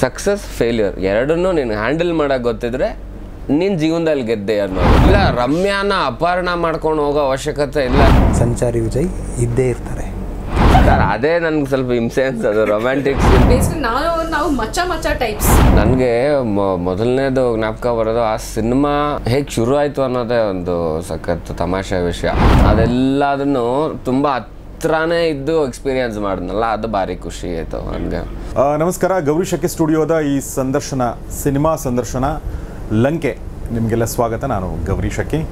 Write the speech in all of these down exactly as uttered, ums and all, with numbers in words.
Success failure ಎರಡನ್ನೂ ನೀನು handle ಮಾಡೋಕೆ ಗೊತ್ತಿದ್ರೆ ನಿನ್ನ ಜೀವನದಲ್ಲಿ ಗೆದ್ದೆ ಅನ್ನೋದು. ಇಲ್ಲ ರಮ್ಯಾನ ಅಪಹರಣ ಮಾಡ್ಕೊಂಡು ಹೋಗೋ ಅವಶ್ಯಕತೆ ಇಲ್ಲ. ಸಂಚಾರಿ ವಿಜಯ್ ಇದ್ದೇ ಇರ್ತಾರೆ ಸರ್, ಅದೇ ನನಗೆ ಸ್ವಲ್ಪ ಹಿಂಸೆ ಅನ್ಸೋದು ರೊಮ್ಯಾಂಟಿಕ್. ನಾವು ಮಚ್ಚ ಮಚ್ಚ ಟೈಪ್ಸ್. ನನಗೆ ಮೊದಲನೇದು ಜ್ಞಾಪಕ ಬರೋದು ಆ ಸಿನಿಮಾ ಹೇಗೆ ಶುರು ಆಯಿತು ಅನ್ನೋದೇ ಒಂದು ಸಖತ್ ತಮಾಷೆ ವಿಷಯ. ಅದೆಲ್ಲದನ್ನು ತುಂಬ ಹತ್ರನೇ ಇದ್ದು ಎಕ್ಸ್ಪೀರಿಯನ್ಸ್ ಮಾಡಿದ್ನಲ್ಲ, ಅದು ಭಾರಿ ಖುಷಿ ಆಯಿತು ನನಗೆ. ನಮಸ್ಕಾರ, ಗೌರಿಶಾಕಿ ಸ್ಟುಡಿಯೋದ ಈ ಸಂದರ್ಶನ ಸಿನಿಮಾ ಸಂದರ್ಶನ ಲಂಕೆ ನಿಮಗೆಲ್ಲ ಸ್ವಾಗತ. ನಾನು ಗೌರಿಶಾಕಿ.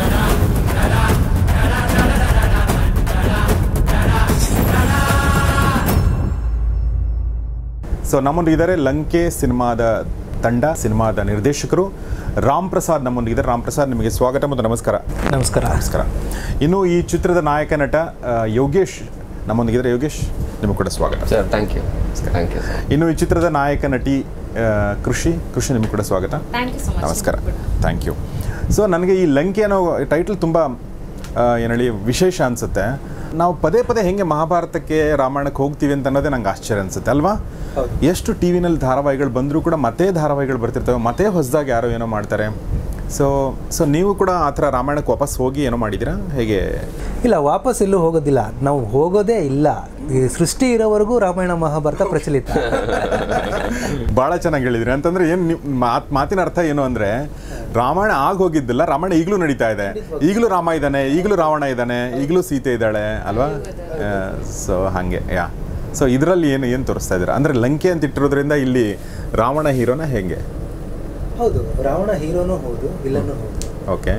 ಸೊ ನಮ್ಮೊಂದಿಗಿದ್ದಾರೆ ಲಂಕೆ ಸಿನಿಮಾದ ತಂಡ, ಸಿನಿಮಾದ ನಿರ್ದೇಶಕರು ರಾಮ್ ಪ್ರಸಾದ್ ನಮ್ಮೊಂದಿಗಿದ್ದಾರೆ. ರಾಮ್ ಪ್ರಸಾದ್, ನಿಮಗೆ ಸ್ವಾಗತ ಮತ್ತು ನಮಸ್ಕಾರ. ನಮಸ್ಕಾರ. ನಮಸ್ಕಾರ. ಇನ್ನು ಈ ಚಿತ್ರದ ನಾಯಕ ನಟ ಯೋಗೇಶ್ ನಮ್ಮೊಂದಿಗಿದ್ದಾರೆ. ಯೋಗೇಶ್, ನಿಮಗೆ ಕೂಡ ಸ್ವಾಗತ. Sir, thank you. Thank you. ಇನ್ನು ಈ ಚಿತ್ರದ ನಾಯಕ ನಟಿ ಕೃಷಿ ಕೃಷಿ ನಿಮಗೆ ಕೂಡ ಸ್ವಾಗತ. ನಮಸ್ಕಾರ. Thank you. ಸೊ ನನಗೆ ಈ ಲಂಕೆ ಅನ್ನೋ ಟೈಟಲ್ ತುಂಬ ಏನು ಹೇಳಿ ವಿಶೇಷ ಅನಿಸುತ್ತೆ. ನಾವು ಪದೇ ಪದೇ ಹೆಂಗೆ ಮಹಾಭಾರತಕ್ಕೆ ರಾಮಾಯಣಕ್ಕೆ ಹೋಗ್ತೀವಿ ಅಂತ ಅನ್ನೋದೇ ನಂಗೆ ಆಶ್ಚರ್ಯ ಅನಿಸುತ್ತೆ ಅಲ್ವಾ? ಎಷ್ಟು ಟಿ ವಿನಲ್ಲಿ ಧಾರಾವಾಹಿಗಳು ಬಂದರೂ ಕೂಡ ಮತ್ತೆ ಧಾರಾವಾಹಿಗಳು ಬರ್ತಿರ್ತವೆ, ಮತ್ತೆ ಹೊಸದಾಗಿ ಯಾರೋ ಏನೋ ಮಾಡ್ತಾರೆ. ಸೊ ಸೊ ನೀವು ಕೂಡ ಆ ಥರ ರಾಮಾಯಣಕ್ಕೆ ವಾಪಸ್ ಹೋಗಿ ಏನೋ ಮಾಡಿದ್ದೀರಾ ಹೇಗೆ? ಇಲ್ಲ, ವಾಪಸ್ ಎಲ್ಲೂ ಹೋಗೋದಿಲ್ಲ. ನಾವು ಹೋಗೋದೇ ಇಲ್ಲ. ಈ ಸೃಷ್ಟಿ ಇರೋವರೆಗೂ ರಾಮಾಯಣ ಮಹಾಭಾರತ ಪ್ರಚಲಿತ. ಭಾಳ ಚೆನ್ನಾಗಿ ಹೇಳಿದ್ರಿ. ಅಂತಂದರೆ ಏನು ನೀವು ಮಾತು ಮಾತಿನ ಅರ್ಥ ಏನು ಅಂದರೆ, ರಾಮಾಯಣ ಆಗ ಹೋಗಿದ್ದಿಲ್ಲ, ರಾಮಾಯಣ ಈಗಲೂ ನಡೀತಾ ಇದೆ. ಈಗಲೂ ರಾಮ ಇದ್ದಾನೆ, ಈಗಲೂ ರಾವಣ ಇದ್ದಾನೆ, ಈಗಲೂ ಸೀತೆ ಇದ್ದಾಳೆ ಅಲ್ವಾ? ಸೊ ಹಾಗೆ ಯಾ ಸೊ ಇದರಲ್ಲಿ ಏನು ಏನು ತೋರಿಸ್ತಾ ಇದ್ದೀರಾ ಅಂದರೆ, ಲಂಕೆ ಅಂತ ಇಟ್ಟಿರೋದ್ರಿಂದ ಇಲ್ಲಿ ರಾವಣ ಹೀರೋನ ಹೇಗೆ? ಹೌದು, ರಾವಣ ಹೀರೋನೂ ಹೌದು, ವಿಲನ್ನು ಹೌದು. ಓಕೆ.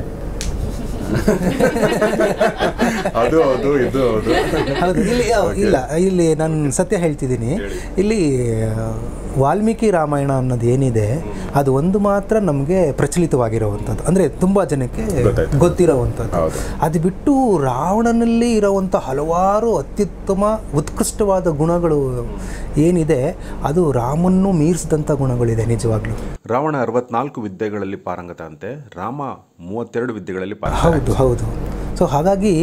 ಅದು ಹೌದು, ಇದು ಹೌದು. ಹೌದು. ಇಲ್ಲಿ ಇಲ್ಲ, ಇಲ್ಲಿ ನಾನು ಸತ್ಯ ಹೇಳ್ತಿದ್ದೀನಿ. ಇಲ್ಲಿ ವಾಲ್ಮೀಕಿ ರಾಮಾಯಣ ಅನ್ನೋದು ಏನಿದೆ ಅದು ಒಂದು ಮಾತ್ರ ನಮಗೆ ಪ್ರಚಲಿತವಾಗಿರುವಂಥದ್ದು, ಅಂದರೆ ತುಂಬ ಜನಕ್ಕೆ ಗೊತ್ತಿರೋವಂಥದ್ದು. ಅದು ಬಿಟ್ಟು ರಾವಣನಲ್ಲಿ ಇರೋವಂಥ ಹಲವಾರು ಅತ್ಯುತ್ತಮ ಉತ್ಕೃಷ್ಟವಾದ ಗುಣಗಳು ಏನಿದೆ ಅದು ರಾಮನ್ನು ಮೀರಿಸಿದಂಥ ಗುಣಗಳಿದೆ ನಿಜವಾಗ್ಲೂ. ರಾವಣ ಅರವತ್ನಾಲ್ಕು ವಿದ್ಯೆಗಳಲ್ಲಿ ಪಾರಂಗತ ಅಂತೆ, ರಾಮ ಮೂವತ್ತೆರಡು ವಿದ್ಯೆಗಳಲ್ಲಿ ಪಾರಂಗತ. ಹೌದು ಹೌದು. ಸೊ ಹಾಗಾಗಿ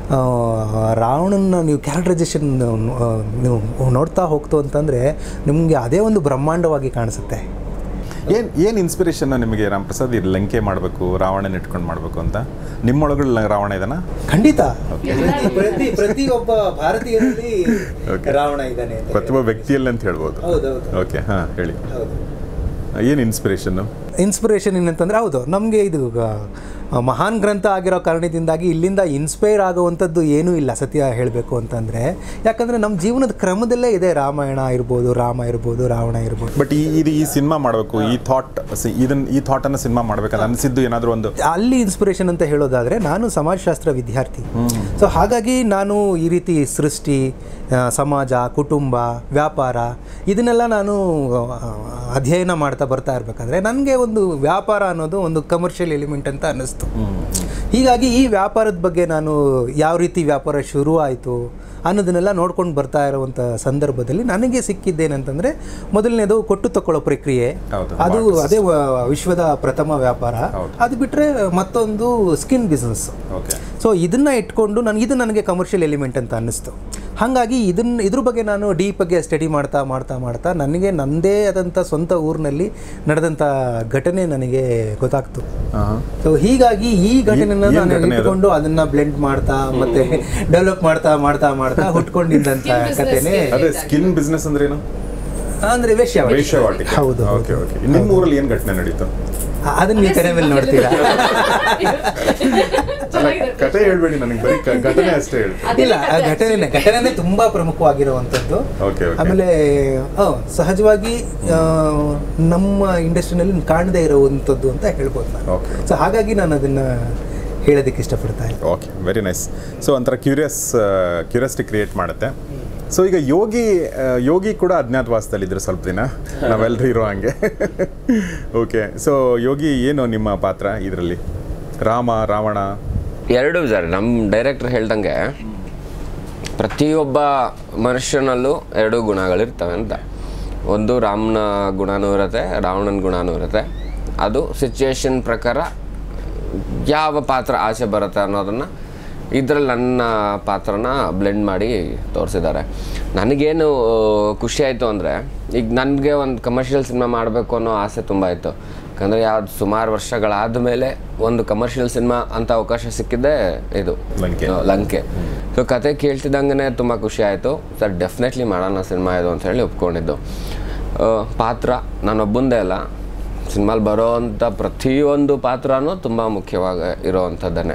ರಾವಣನ ನೀವು ಕ್ಯಾರೆಕ್ಟರೈಸೇಷನ್ ನೀವು ನೋಡ್ತಾ ಹೋಗ್ತು ಅಂತಂದರೆ ನಿಮಗೆ ಅದೇ ಒಂದು ಬ್ರಹ್ಮಾಂಡವಾಗಿ ಕಾಣಿಸುತ್ತೆ. ಏನು ಏನು ಇನ್ಸ್ಪಿರೇಷನ್ ನಿಮಗೆ ರಾಮ್ ಪ್ರಸಾದ್ ಈ ಲಂಕೆ ಮಾಡಬೇಕು, ರಾವಣನ ಇಟ್ಕೊಂಡು ಮಾಡಬೇಕು ಅಂತ? ನಿಮ್ಮೊಳಗಡೆ ರಾವಣ ಇದಾನ? ಖಂಡಿತ. ಪ್ರತಿ ಪ್ರತಿಯೊಬ್ಬ ಭಾರತೀಯರಲ್ಲಿ ರಾವಣ ಇದ್ದಾನೆ, ಪ್ರತಿಯೊಬ್ಬ ವ್ಯಕ್ತಿಯಲ್ಲಿ ಅಂತ ಹೇಳ್ಬೋದು. ಓಕೆ, ಹಾಂ ಹೇಳಿ. ಏನು ಇನ್ಸ್ಪಿರೇಷನ್ನು? ಇನ್ಸ್ಪಿರೇಷನ್ ಏನಂತಂದರೆ, ಹೌದು, ನಮಗೆ ಇದು ಮಹಾನ್ ಗ್ರಂಥ ಆಗಿರೋ ಕಾರಣದಿಂದಾಗಿ ಇಲ್ಲಿಂದ ಇನ್ಸ್ಪೈರ್ ಆಗುವಂಥದ್ದು ಏನೂ ಇಲ್ಲ ಸತ್ಯ ಹೇಳಬೇಕು ಅಂತಂದರೆ. ಯಾಕಂದರೆ ನಮ್ಮ ಜೀವನದ ಕ್ರಮದಲ್ಲೇ ಇದೆ. ರಾಮಾಯಣ ಇರ್ಬೋದು, ರಾಮ ಇರ್ಬೋದು, ರಾವಣ ಇರ್ಬೋದು. ಬಟ್ ಈ ಇದು ಈ ಸಿನಿಮಾ ಮಾಡಬೇಕು, ಈ ಥಾಟ್ ಇದನ್ನು ಈ ಥಾಟನ್ನು ಸಿನಿಮಾ ಮಾಡಬೇಕಲ್ಲ ಅನಿಸಿದ್ದು ಏನಾದರೂ ಒಂದು? ಅಲ್ಲಿ ಇನ್ಸ್ಪಿರೇಷನ್ ಅಂತ ಹೇಳೋದಾದರೆ, ನಾನು ಸಮಾಜಶಾಸ್ತ್ರ ವಿದ್ಯಾರ್ಥಿ. ಸೊ ಹಾಗಾಗಿ ನಾನು ಈ ರೀತಿ ಸೃಷ್ಟಿ, ಸಮಾಜ, ಕುಟುಂಬ, ವ್ಯಾಪಾರ ಇದನ್ನೆಲ್ಲ ನಾನು ಅಧ್ಯಯನ ಮಾಡ್ತಾ ಬರ್ತಾ ಇರಬೇಕಾದ್ರೆ ನನಗೆ ಒಂದು ವ್ಯಾಪಾರ ಅನ್ನೋದು ಒಂದು ಕಮರ್ಷಿಯಲ್ ಎಲಿಮೆಂಟ್ ಅಂತ ಅನ್ನಿಸ್ತು. ಹೀಗಾಗಿ ಈ ವ್ಯಾಪಾರದ ಬಗ್ಗೆ ನಾನು ಯಾವ ರೀತಿ ವ್ಯಾಪಾರ ಶುರು ಆಯಿತು ಅನ್ನೋದನ್ನೆಲ್ಲ ನೋಡ್ಕೊಂಡು ಬರ್ತಾ ಇರುವಂಥ ಸಂದರ್ಭದಲ್ಲಿ ನನಗೆ ಸಿಕ್ಕಿದ್ದೇನಂತಂದರೆ, ಮೊದಲನೇದು ಕೊಟ್ಟು ತಗೊಳ್ಳೋ ಪ್ರಕ್ರಿಯೆ, ಅದು ಅದೇ ವಿಶ್ವದ ಪ್ರಥಮ ವ್ಯಾಪಾರ. ಅದು ಬಿಟ್ಟರೆ ಮತ್ತೊಂದು ಸ್ಕಿನ್ ಬಿಸ್ನೆಸ್. ಸೊ ಇದನ್ನು ಇಟ್ಕೊಂಡು ನನಗೆ ಇದು ನನಗೆ ಕಮರ್ಷಿಯಲ್ ಎಲಿಮೆಂಟ್ ಅಂತ ಅನ್ನಿಸ್ತು. ಹಾಗಾಗಿ ಇದನ್ನು ಇದ್ರ ಬಗ್ಗೆ ನಾನು ಡೀಪಾಗಿ ಸ್ಟಡಿ ಮಾಡ್ತಾ ಮಾಡ್ತಾ ಮಾಡ್ತಾ ನನಗೆ ನನ್ನದೇ ಆದಂಥ ಸ್ವಂತ ಊರಿನಲ್ಲಿ ನಡೆದಂಥ ಘಟನೆ ನನಗೆ ಗೊತ್ತಾಗ್ತು. ಸೊ ಹೀಗಾಗಿ ಈ ಘಟನೆನ ನಾನು ಇಟ್ಕೊಂಡು ಅದನ್ನು ಬ್ಲೆಂಡ್ ಮಾಡ್ತಾ ಮತ್ತೆ ಡೆವಲಪ್ ಮಾಡ್ತಾ ಮಾಡ್ತಾ ಮಾಡ್ತಾ ಹುಟ್ಕೊಂಡಿದ್ದಂಥ ಕಥೆನೇ. ಸ್ಕಿನ್ ಬಿಸ್ನೆಸ್ ಅಂದ್ರೆ ಏನು? ಅಂದರೆ ವೇಶ್ಯಾವಾಟಿ. ಹೌದು. Okay okay. ನಿಮ್ಮ ಊರಲ್ಲಿ ಏನು ಘಟನೆ ನಡೀತು ಅದನ್ನ ನೀವು ಕಡೆ ಮೇಲೆ ನೋಡ್ತೀರಾ? ಕಥೆ ಹೇಳ್ಬೇಡಿ ನನಗೆ, ಬರೀ ಘಟನೆ ಅಷ್ಟೇ ಹೇಳಿ. ಇಲ್ಲ, ಘಟನೆ ಘಟನೆ ತುಂಬಾ ಪ್ರಮುಖವಾಗಿರುವಂಥದ್ದು. ಆಮೇಲೆ ಸಹಜವಾಗಿ ನಮ್ಮ ಇಂಡಸ್ಟ್ರಿನಲ್ಲಿ ಕಾಣದೇ ಇರುವಂಥದ್ದು ಅಂತ ಹೇಳ್ಬೋದು ನಾನು. ಸೊ ಹಾಗಾಗಿ ನಾನು ಅದನ್ನ ಹೇಳೋದಕ್ಕೆ ಇಷ್ಟಪಡ್ತಾ ಇದ್ದೀನಿ. Okay, very nice. ಸೊ ಒಂಥರ ಕ್ಯೂರಿಯಸ್ ಕ್ಯೂರಿಯಾಸಿಟಿ ಕ್ರಿಯೇಟ್ ಮಾಡುತ್ತೆ. ಸೊ ಈಗ ಯೋಗಿ ಯೋಗಿ ಕೂಡ ಅಜ್ಞಾತವಾಸದಲ್ಲಿದ್ದರು ಸ್ವಲ್ಪ ದಿನ, ನಾವೆಲ್ಲರೂ ಇರೋ ಹಂಗೆ. ಓಕೆ, ಸೊ ಯೋಗಿ ಏನು ನಿಮ್ಮ ಪಾತ್ರ ಇದರಲ್ಲಿ? ರಾಮ, ರಾವಣ ಎರಡು ಸರ್. ನಮ್ಮ ಡೈರೆಕ್ಟರ್ ಹೇಳ್ದಂಗೆ ಪ್ರತಿಯೊಬ್ಬ ಮನುಷ್ಯನಲ್ಲೂ ಎರಡು ಗುಣಗಳಿರ್ತವೆ ಅಂತ. ಒಂದು ರಾಮನ ಗುಣನೂ ಇರುತ್ತೆ, ರಾವಣನ ಗುಣನೂ ಇರುತ್ತೆ. ಅದು ಸಿಚುವೇಶನ್ ಪ್ರಕಾರ ಯಾವ ಪಾತ್ರ ಆಸೆ ಬರುತ್ತೆ ಅನ್ನೋದನ್ನು ಇದರಲ್ಲಿ ನನ್ನ ಪಾತ್ರನ ಬ್ಲೆಂಡ್ ಮಾಡಿ ತೋರಿಸಿದ್ದಾರೆ. ನನಗೇನು ಖುಷಿ ಆಯಿತು ಅಂದರೆ, ಈಗ ನನಗೆ ಒಂದು ಕಮರ್ಷಿಯಲ್ ಸಿನಿಮಾ ಮಾಡಬೇಕು ಅನ್ನೋ ಆಸೆ ತುಂಬ ಇತ್ತು. ಯಾಕಂದರೆ ಯಾವ್ದು ಸುಮಾರು ವರ್ಷಗಳಾದ ಮೇಲೆ ಒಂದು ಕಮರ್ಷಿಯಲ್ ಸಿನಿಮಾ ಅಂತ ಅವಕಾಶ ಸಿಕ್ಕಿದ್ದೆ ಇದು ಲಂಕೆ ಲಂಕೆ ಸೊ ಕತೆ ಕೇಳ್ತಿದ್ದಂಗೆ ತುಂಬ ಖುಷಿ ಆಯಿತು. ಸರ್ ಡೆಫಿನೆಟ್ಲಿ ಮಾಡೋಣ ಸಿನಿಮಾ ಇದು ಅಂತ ಹೇಳಿ ಒಪ್ಕೊಂಡಿದ್ದು. ಪಾತ್ರ ನಾನೊಬ್ಬಂದೇ ಅಲ್ಲ, ಸಿನಿಮಾಲಿ ಬರೋ ಅಂಥ ಪ್ರತಿಯೊಂದು ಪಾತ್ರನೂ ತುಂಬ ಮುಖ್ಯವಾಗಿ ಇರೋವಂಥದ್ದನ್ನೇ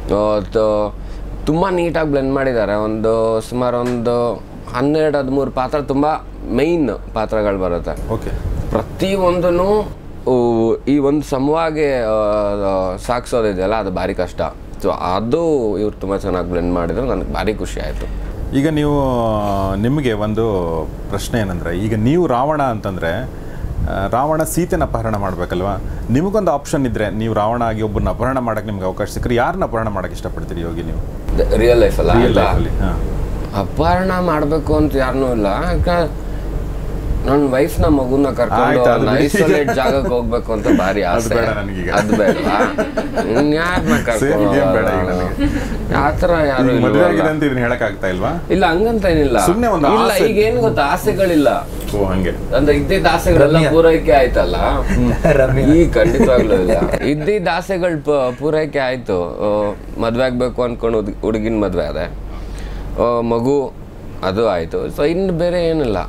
ತುಂಬ ನೀಟಾಗಿ ಬ್ಲೆಂಡ್ ಮಾಡಿದ್ದಾರೆ. ಒಂದು ಸುಮಾರು ಒಂದು ಹನ್ನೆರಡು ಹದಿಮೂರು ಪಾತ್ರ ತುಂಬ ಮೈನ್ ಪಾತ್ರಗಳು ಬರುತ್ತೆ. ಓಕೆ, ಪ್ರತಿಯೊಂದೂ ಈ ಒಂದು ಸಮವಾಗಿ ಸಾಗಿಸೋದಿದೆಯಲ್ಲ ಅದು ಭಾರಿ ಕಷ್ಟ. ಸೊ ಅದು ಇವ್ರು ತುಂಬ ಚೆನ್ನಾಗಿ ಬ್ಲೆಂಡ್ ಮಾಡಿದ್ರು, ನನಗೆ ಭಾರಿ ಖುಷಿ ಆಯಿತು. ಈಗ ನೀವು ನಿಮಗೆ ಒಂದು ಪ್ರಶ್ನೆ ಏನಂದರೆ, ಈಗ ನೀವು ರಾವಣ ಅಂತಂದರೆ ರಾವಣ ಸೀತೆನ ಅಪಹರಣ ಮಾಡಬೇಕಲ್ವಾ? ನಿಮಗೊಂದು ಆಪ್ಷನ್ ಇದ್ದರೆ ನೀವು ರಾವಣ ಆಗಿ ಒಬ್ಬರನ್ನ ಅಪಹರಣ ಮಾಡೋಕ್ಕೆ ನಿಮ್ಗೆ ಅವಕಾಶ ಸಿಕ್ಕರೆ ಯಾರನ್ನ ಅಪಹರಣ ಮಾಡೋಕ್ಕೆ ಇಷ್ಟಪಡ್ತೀರಿ ಯೋಗಿ ನೀವು? ರಿಯಲ್ ಲೈಫಲ್ಲ? ರಿಯಲ್ ಲೈಫಲ್ಲಿ ಹಾಂ, ಅಪಹರಣ ಮಾಡಬೇಕು ಅಂತ ಯಾರನ್ನೂ ಇಲ್ಲ. ನನ್ನ ವೈಫ್ನ ಮಗುನ ಕರ್ಕೊಂಡು ಐಸೋಲೇಟ್ ಜಾಗಕ್ಕೆ ಹೋಗ್ಬೇಕು ಅಂತ ಭಾರಿ ಆಸೆ. ಅದು ಬೇಡವಾ? ಯಾರನ್ನ ಕರ್ಕೊಂಡು ಆತರ ಯಾರು ಹೇಳಕ್ಕಾಗ್ತಾ ಇಲ್ವಾ? ಇಲ್ಲ ಹಂಗಂತ ಏನಿಲ್ಲ. ಇಲ್ಲ ಈಗ ಏನ್ ಗೊತ್ತಾ, ಆಸೆಗಳಿಲ್ಲ. ಹಂಗೆ ಅಂದ್ರೆ ಇದ್ದಿದ್ದ ಆಸೆಗಳೆಲ್ಲ ಪೂರೈಕೆ ಆಯ್ತಲ್ಲ. ಈ ಖಂಡಿತವಾಗ್ಲೂ ಇಲ್ಲ, ಇದ್ದಿದ್ದ ಆಸೆಗಳು ಪೂರೈಕೆ ಆಯ್ತು. ಮದ್ವೆ ಆಗ್ಬೇಕು ಅನ್ಕೊಂಡು ಹುಡುಗಿನ ಮದ್ವೆ ಅದೇ, ಮಗು ಅದು ಆಯ್ತು. ಸೊ ಇನ್ನು ಬೇರೆ ಏನಿಲ್ಲ,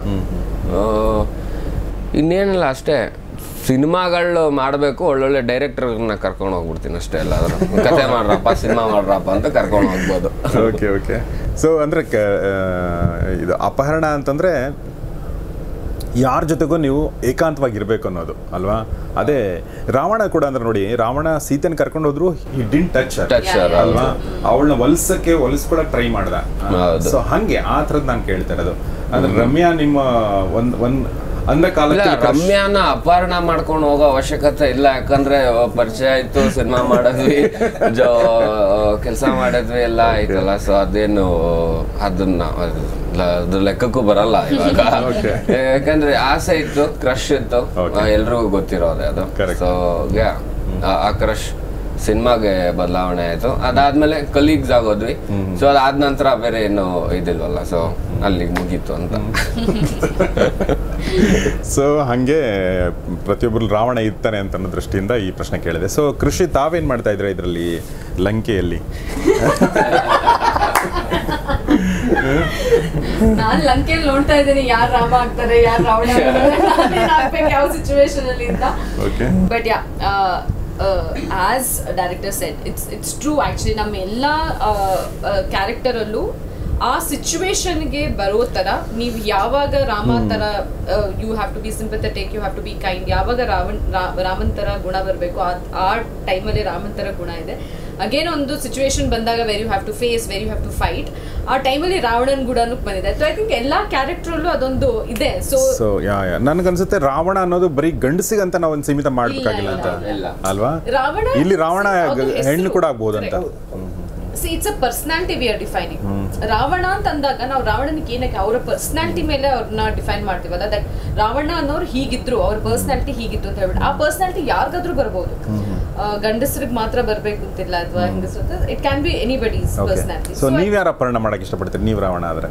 ಇನ್ನೇನಿಲ್ಲ ಅಷ್ಟೇ. ಸಿನಿಮಾಗಳು ಮಾಡಬೇಕು, ಒಳ್ಳೊಳ್ಳೆ ಡೈರೆಕ್ಟರ್ನ ಕರ್ಕೊಂಡು ಹೋಗ್ಬಿಡ್ತೀನಿ ಅಷ್ಟೇ. ಎಲ್ಲಾದ್ರೂ ಕತೆ ಮಾಡ್ರಪ್ಪ, ಸಿನಿಮಾ ಮಾಡ್ರಪ್ಪ ಅಂತ ಕರ್ಕೊಂಡು ಹೋಗ್ಬೋದು. ಓಕೆ ಓಕೆ ಸೊ ಅಂದರೆ ಇದು ಅಪಹರಣ ಅಂತಂದರೆ ಯಾರ ಜೊತೆಗೂ ನೀವು ಏಕಾಂತವಾಗಿರ್ಬೇಕು ಅನ್ನೋದು ಅಲ್ವಾ? ಅದೇ ರಾವಣ ಕೂಡ ಅಂದ್ರೆ ನೋಡಿ, ರಾವಣ ಸೀತೆನ ಕರ್ಕೊಂಡು ಹೋದ್ರು ಹಿ ಡಿಂಟ್ ಟಚ್ ಅಲ್ವಾ? ಅವಳನ್ನ ಹೊಲ್ಸಕ್ಕೆ ಹೊಲಿಸ್ಕೊಳಕ್ ಟ್ರೈ ಮಾಡ್ದ. ಸೊ ಹಂಗೆ ಆ ಥರದ್ದು ನಾನು ಕೇಳ್ತಾ ಇರೋದು. ಅಂದ್ರೆ ರಮ್ಯಾ ನಿಮ್ಮ ಒಂದ್ ಒಂದ್ ಅಂದ ಕಾಲಕ್ಕೆ ರಮ್ಯಾನ ಅಪಹರಣ ಮಾಡ್ಕೊಂಡು ಹೋಗೋ ಅವಶ್ಯಕತೆ ಇಲ್ಲ. ಯಾಕಂದ್ರೆ ಪರಿಚಯ ಆಯ್ತು, ಸಿನಿಮಾ ಮಾಡಿದ್ವಿ, ಜೋ ಕೆಲಸ ಮಾಡಿದ್ವಿ, ಎಲ್ಲ ಆಯ್ತಲ್ಲ. ಸೊ ಅದೇನು ಅದನ್ನ ಅದ್ರ ಲೆಕ್ಕಕ್ಕೂ ಬರಲ್ಲ ಇವಾಗ. ಯಾಕಂದ್ರೆ ಆಸೆ ಇತ್ತು, ಕ್ರಶ್ ಇತ್ತು, ಎಲ್ರಿಗೂ ಗೊತ್ತಿರೋದೆ ಅದು. ಸೊ ಆ ಕ್ರಶ್ ಸಿನಿಮಾಗೆ ಬದಲಾವಣೆ ಆಯ್ತು. ಅದಾದ್ಮೇಲೆ ಕಲೀಗ್ಸ್ ಆಗೋದ್ವಿ. ಸೊ ಅದಾದ ನಂತರ ಬೇರೆ ಏನು ಇದಿಲ್ವಲ್ಲ, ಸೊ ಅಲ್ಲಿಗೆ ಮುಗೀತು ಅಂತ. ಸೊ ಹಾಗೆ ಪ್ರತಿಯೊಬ್ಬರು ರಾವಣ ಇರ್ತಾನೆ ಅಂತ ಅನ್ನೋ ದೃಷ್ಟಿಯಿಂದ ಈ ಪ್ರಶ್ನೆ ಕೇಳಿದೆ. ಸೊ ಕೃಷಿ, ತಾವೇನ್ ಮಾಡ್ತಾ ಇದ್ರೆ ಇದರಲ್ಲಿ ಲಂಕೆಯಲ್ಲಿ? ನಾನು ಲಂಕೆಯಲ್ಲಿ ನೋಡ್ತಾ ಇದ್ದೀನಿ ಯಾರು ರಾಮ ಆಗ್ತಾರೆ, ಯಾರು ರಾವಣ ಆಗ್ತಾರೆ, ಯಾವ ಸಿಚುವೇಶನ್ ಅಲ್ಲಿ ಅಂತ. But yeah as director said, it's it's true actually. ನಮ್ಮ ಎಲ್ಲ ಕ್ಯಾರೆಕ್ಟರಲ್ಲೂ ಆ ಸಿಚುವೇಶನ್ಗೆ ಬರೋ ಥರ ನೀವು ಯಾವಾಗ ರಾಮ ಥರ you have to be sympathetic, you have to be kind. ಯಾವಾಗ ರಾವಣ್ ರಾಮನ್ ಥರ ಗುಣ ಬರಬೇಕು, ಆ ಟೈಮಲ್ಲಿ ರಾಮನ್ ಥರ ಗುಣ ಇದೆ. ಅಗೇನ್ ಒಂದು ಸಿಚುವೇಶನ್ ಬಂದಾಗ where you have to face, where you have to fight, ಆ ಟೈಮಲ್ಲಿ ರಾವಣನ್ ಗುಣನೂ ಬಂದಿದೆ. ಸೊ ಐ ಥಿಂಕ್ ಎಲ್ಲ ಕ್ಯಾರೆಕ್ಟರಲ್ಲೂ ಅದೊಂದು ಇದೆ. ಸೊ ಸೊ ಯಾ ಯಾ ನನಗನ್ಸುತ್ತೆ ರಾವಣ ಅನ್ನೋದು ಬರೀ ಗಂಡಸಿಗಂತ ನಾವು ಒಂದು ಸೀಮಿತ ಮಾಡಬೇಕಾಗಿಲ್ಲ ಅಂತ ಅಲ್ವಾ? ರಾವಣ ಇಲ್ಲಿ ರಾವಣ ಹೆಣ್ಣು ಕೂಡ ಆಗ್ಬೋದು ಅಂತ. See, it's a personality we are defining. Ravana ಅಂತ ಅಂದಾಗ ನಾವು ರಾವಣನಿಗೆ ಏನಕ್ಕೆ ಅವರ ಪರ್ಸನಾಲಿಟಿ ಮೇಲೆ ಅವ್ರನ್ನ ಡಿಫೈನ್ ಮಾಡ್ತೀವಲ್ಲ, ದಟ್ ರಾವಣ ಅನ್ನೋರು ಹೀಗಿದ್ರು, ಅವ್ರ ಪರ್ಸನಾಲಿಟಿ ಹೀಗಿತ್ತು ಅಂತ ಹೇಳ್ಬಿಟ್ಟು ಆ ಪರ್ಸನಾಲಿಟಿ ಯಾರಿಗಾದ್ರೂ ಬರ್ಬೋದು. ಗಂಡಸರಿಗೆ ಮಾತ್ರ ಬರ್ಬೇಕು ಅಂತಿಲ್ಲ, ಅಥವಾ ಹೆಂಗಸರು, it can be anybody's personality. So ನೀವು ಯಾರ ಅಪಹರಣ ಮಾಡಕ್ಕೆ ಇಷ್ಟಪಡ್ತೀರಿ ನೀವು ರಾವಣ ಆದ್ರೆ?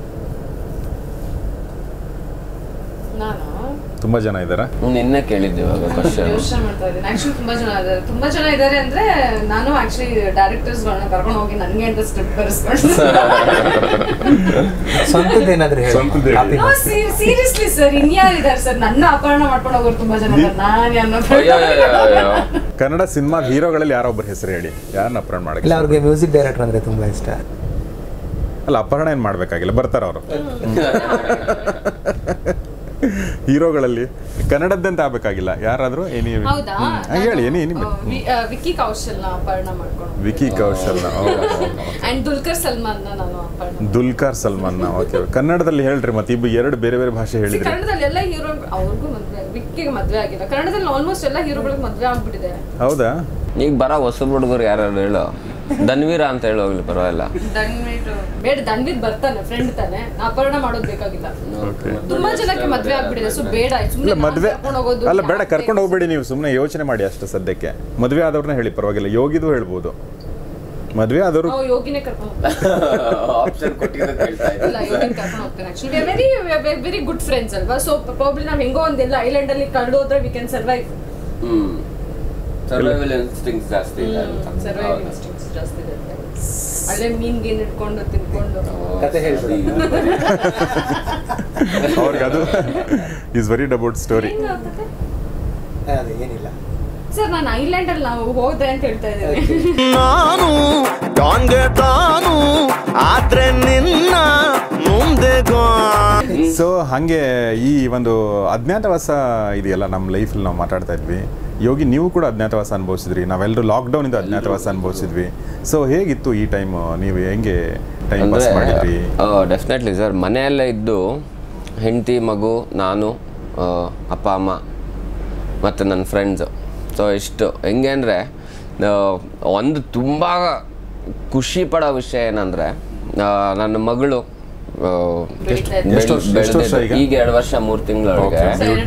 ನಾನು ತುಂಬಾ ಜನ ಇದಾರೆ, ನಿನ್ನೆ ಕೇಳಿದ್ದೀವಿ ಯೋಚನೆ ಮಾಡ್ತಾ ಇದ್ದೀನಿ. ಆಕ್ಚುಲಿ ತುಂಬಾ ಜನ ಇದ್ದಾರೆ, ತುಂಬಾ ಜನ ಇದ್ದಾರೆ ಅಂದ್ರೆ ನಾನು ಆಕ್ಚುಲಿ ಡೈರೆಕ್ಟರ್ಸ್ಗಳನ್ನ ಕರ್ಕೊಂಡು ಹೋಗಿ ನನಗೆ ಅಂತ ಸ್ಕ್ರಿಪ್ಟ್ ಬರೆಸ್ಕೊಂಡು ಸ್ವಂತದ್ದೇನಾದ್ರೂ ಸೀರಿಯಸ್ಲಿ ಸರ್, ಇನ್ಯಾರಿದ್ದಾರೆ ಸರ್ ನನ್ನ ಅಪಹರಣ ಮಾಡ್ಕೊಂಡು ಹೋಗೋರು ತುಂಬಾ ಜನ ಇದ್ದಾರೆ. ನಾನು ಅನ್ನೋ ಕನ್ನಡ ಸಿನಿಮಾ ಹೀರೋಗಳಲ್ಲಿ ಯಾರೊಬ್ಬರ ಹೆಸರು ಹೇಳಿ, ಯಾರನ್ನ ಅಪಹರಣ ಮಾಡಕ್ಕೆ? ಇಲ್ಲ, ಅವ್ರಿಗೆ ಮ್ಯೂಸಿಕ್ ಡೈರೆಕ್ಟರ್ ಅಂದ್ರೆ ತುಂಬಾ ಇಷ್ಟ. ಅಲ್ಲ, ಅಪಹರಣ ಏನ್ ಮಾಡ್ಬೇಕಾಗಿಲ್ಲ, ಬರ್ತಾರ ಅವರು. ಹೀರೋಗಳಲ್ಲಿ ಕನ್ನಡದ್ದಂತ ಆಗ್ಬೇಕಾಗಿಲ್ಲ, ಯಾರಾದ್ರೂ ಏನಿ ಹೇಳಿ. ಏನಿ ವಿಕ್ಕಿ ಕೌಶಲ್ನ ಅಪಹರಣ ಮಾಡ್ಕೊಂಡು, ವಿಕ್ಕಿ ಕೌಶಲ್ನ ಅಂಡ್ ದುಲ್ಕರ್ ಸಲ್ಮಾನ್ ನಾನು ಅಪಹರಣ. ದುಲ್ಕರ್ ಸಲ್ಮಾನ್ ಓಕೆ. ಕನ್ನಡದಲ್ಲಿ ಹೇಳ್ರಿ, ಮತ್ತೆ ಇಬ್ಬರು ಎರಡು ಬೇರೆ ಬೇರೆ ಭಾಷೆ ಹೇಳಿದ್ರಿ. ಕನ್ನಡದಲ್ಲಿ ಎಲ್ಲ ಹೀರೋ ಅವ್ರಿಗೂ ಮದ್ವೆ, ವಿಕ್ಕಿಗೆ ಮದ್ವೆ ಆಗಿಲ್ಲ. ಕನ್ನಡದಲ್ಲಿ ಆಲ್ಮೋಸ್ಟ್ ಎಲ್ಲ ಹೀರೋಗಳಿಗೆ ಮದ್ವೆ ಆಗ್ಬಿಟ್ಟಿದೆ. ಹೌದಾ? ಈಗ ಬರೋ ಹೊಸ ಹುಡುಗರು ಯಾರು ಹೇಳೋ, ಧನ್ವೀರ ಅಂತ ಹೇಳಿ ಹೋಗ್ಲಿ ಪರವಾಗಿಲ್ಲ. ಧನ್ವೀರ್ ಬೇಡ, ಧನ್ವೀರ್ ಬರ್ತಾನೆ, ಫ್ರೆಂಡ್ ತಾನೆ, ಅಪಹರಣ ಮಾಡೋದು ಬೇಕಾಗಿಲ್ಲ. ತುಂಬಾ ಜನಕ್ಕೆ ಮದ್ವೆ ಆಗ್ಬಿಟ್ಟಿದೆ. ಸೊ ಬೇಡ, ಸುಮ್ಮನೆ ಮದ್ವೆ ಅಲ್ಲ, ಬೇಡ, ಕರ್ಕೊಂಡು ಹೋಗ್ಬೇಡಿ ನೀವು, ಸುಮ್ಮನೆ ಯೋಚನೆ ಮಾಡಿ ಅಷ್ಟು. ಸದ್ಯಕ್ಕೆ ಮದ್ವೆ ಆದವ್ರನ್ನ ಹೇಳಿ, ಪರವಾಗಿಲ್ಲ. ಯೋಗಿದು ಹೇಳ್ಬೋದು, ಮದುವೆ ಆದವರು ಯೋಗಿನೇ ಕರ್ಕೊಂಡು ಆಪ್ಷನ್ ಕೊಟ್ಟಿದ್ದು ಇಲ್ಲ ಯೋಗಿನ ಕರ್ಕೊಂಡು ಹೋಗ್ತಾನೆ actually very very good friends ಅಲ್ವಾ ಸೊ ಪ್ರಾಬ್ಲಿ ನಾವು ಹೆಂಗೋ ಒಂದೆಲ್ಲ ಐಲ್ಯಾಂಡ್ ಅಲ್ಲಿ ಕಳೆದು ಹೋದ್ರೆ we can survive hmm survival instincts ಜಾಸ್ತಿ ಇದೆ ಸರ್ವೈವಲ್ ಇನ್ಸ್ಟಿಂಕ್ಟ್ಸ್ ಜಾಸ್ತಿ ಇದೆ ಅಲ್ಲೇ ಮೀನ್ ಗೀನ್ ಇಟ್ಕೊಂಡು ತಿನ್ಕೊಂಡು ಕತೆ ಹೇಳ್ತೀವಿ ಅವ್ರಿಗೆ ಅದು ಈಸ್ ವೆರಿ ಅಬೌಟ್ ಸ್ಟೋರಿ. ಅದೇ ಏನಿಲ್ಲ ಸರ್ ನಾನು ಐಲ್ಯಾಂಡ್ ಅಲ್ಲಿ ನಾವು ಹೋದೆ ಅಂತ ಹೇಳ್ತಾ ಇದ್ದೀನಿ ನಾನು ಡಾನ್ಗೆ ತಾನು ಆದ್ರೆ ನಿನ್ನ ಮುಂದೆ ಸೊ ಹಾಗೆ ಈ ಒಂದು ಅಜ್ಞಾತವಾಸ ಇದೆಯಲ್ಲ ನಮ್ಮ ಲೈಫಲ್ಲಿ ನಾವು ಮಾತಾಡ್ತಾ ಇದ್ವಿ. ಯೋಗಿ ನೀವು ಕೂಡ ಅಜ್ಞಾತವಾಸ ಅನುಭವಿಸಿದ್ರಿ, ನಾವೆಲ್ಲರೂ ಲಾಕ್ಡೌನಿಂದ ಅಜ್ಞಾತವಾಸ ಅನುಭವಿಸಿದ್ವಿ. ಸೊ ಹೇಗಿತ್ತು ಈ ಟೈಮ್, ನೀವು ಹೆಂಗೆ ಟೈಮ್ ಪಾಸ್ ಮಾಡಿದ್ರಿ? ಡೆಫಿನೆಟ್ಲಿ ಸರ್, ಮನೆಯಲ್ಲೇ ಇದ್ದು ಹೆಂಡತಿ ಮಗು ನಾನು ಅಪ್ಪ ಅಮ್ಮ ಮತ್ತು ನನ್ನ ಫ್ರೆಂಡ್ಸು. ಸೊ ಇಷ್ಟು ಹೆಂಗೆ ಅಂದರೆ ಒಂದು ತುಂಬ ಖುಷಿ ಪಡೋ ವಿಷಯ ಏನಂದರೆ ನನ್ನ ಮಗಳು ಈಗ ಎರಡು ವರ್ಷ ಮೂರು ತಿಂಗಳೊಳಗೆ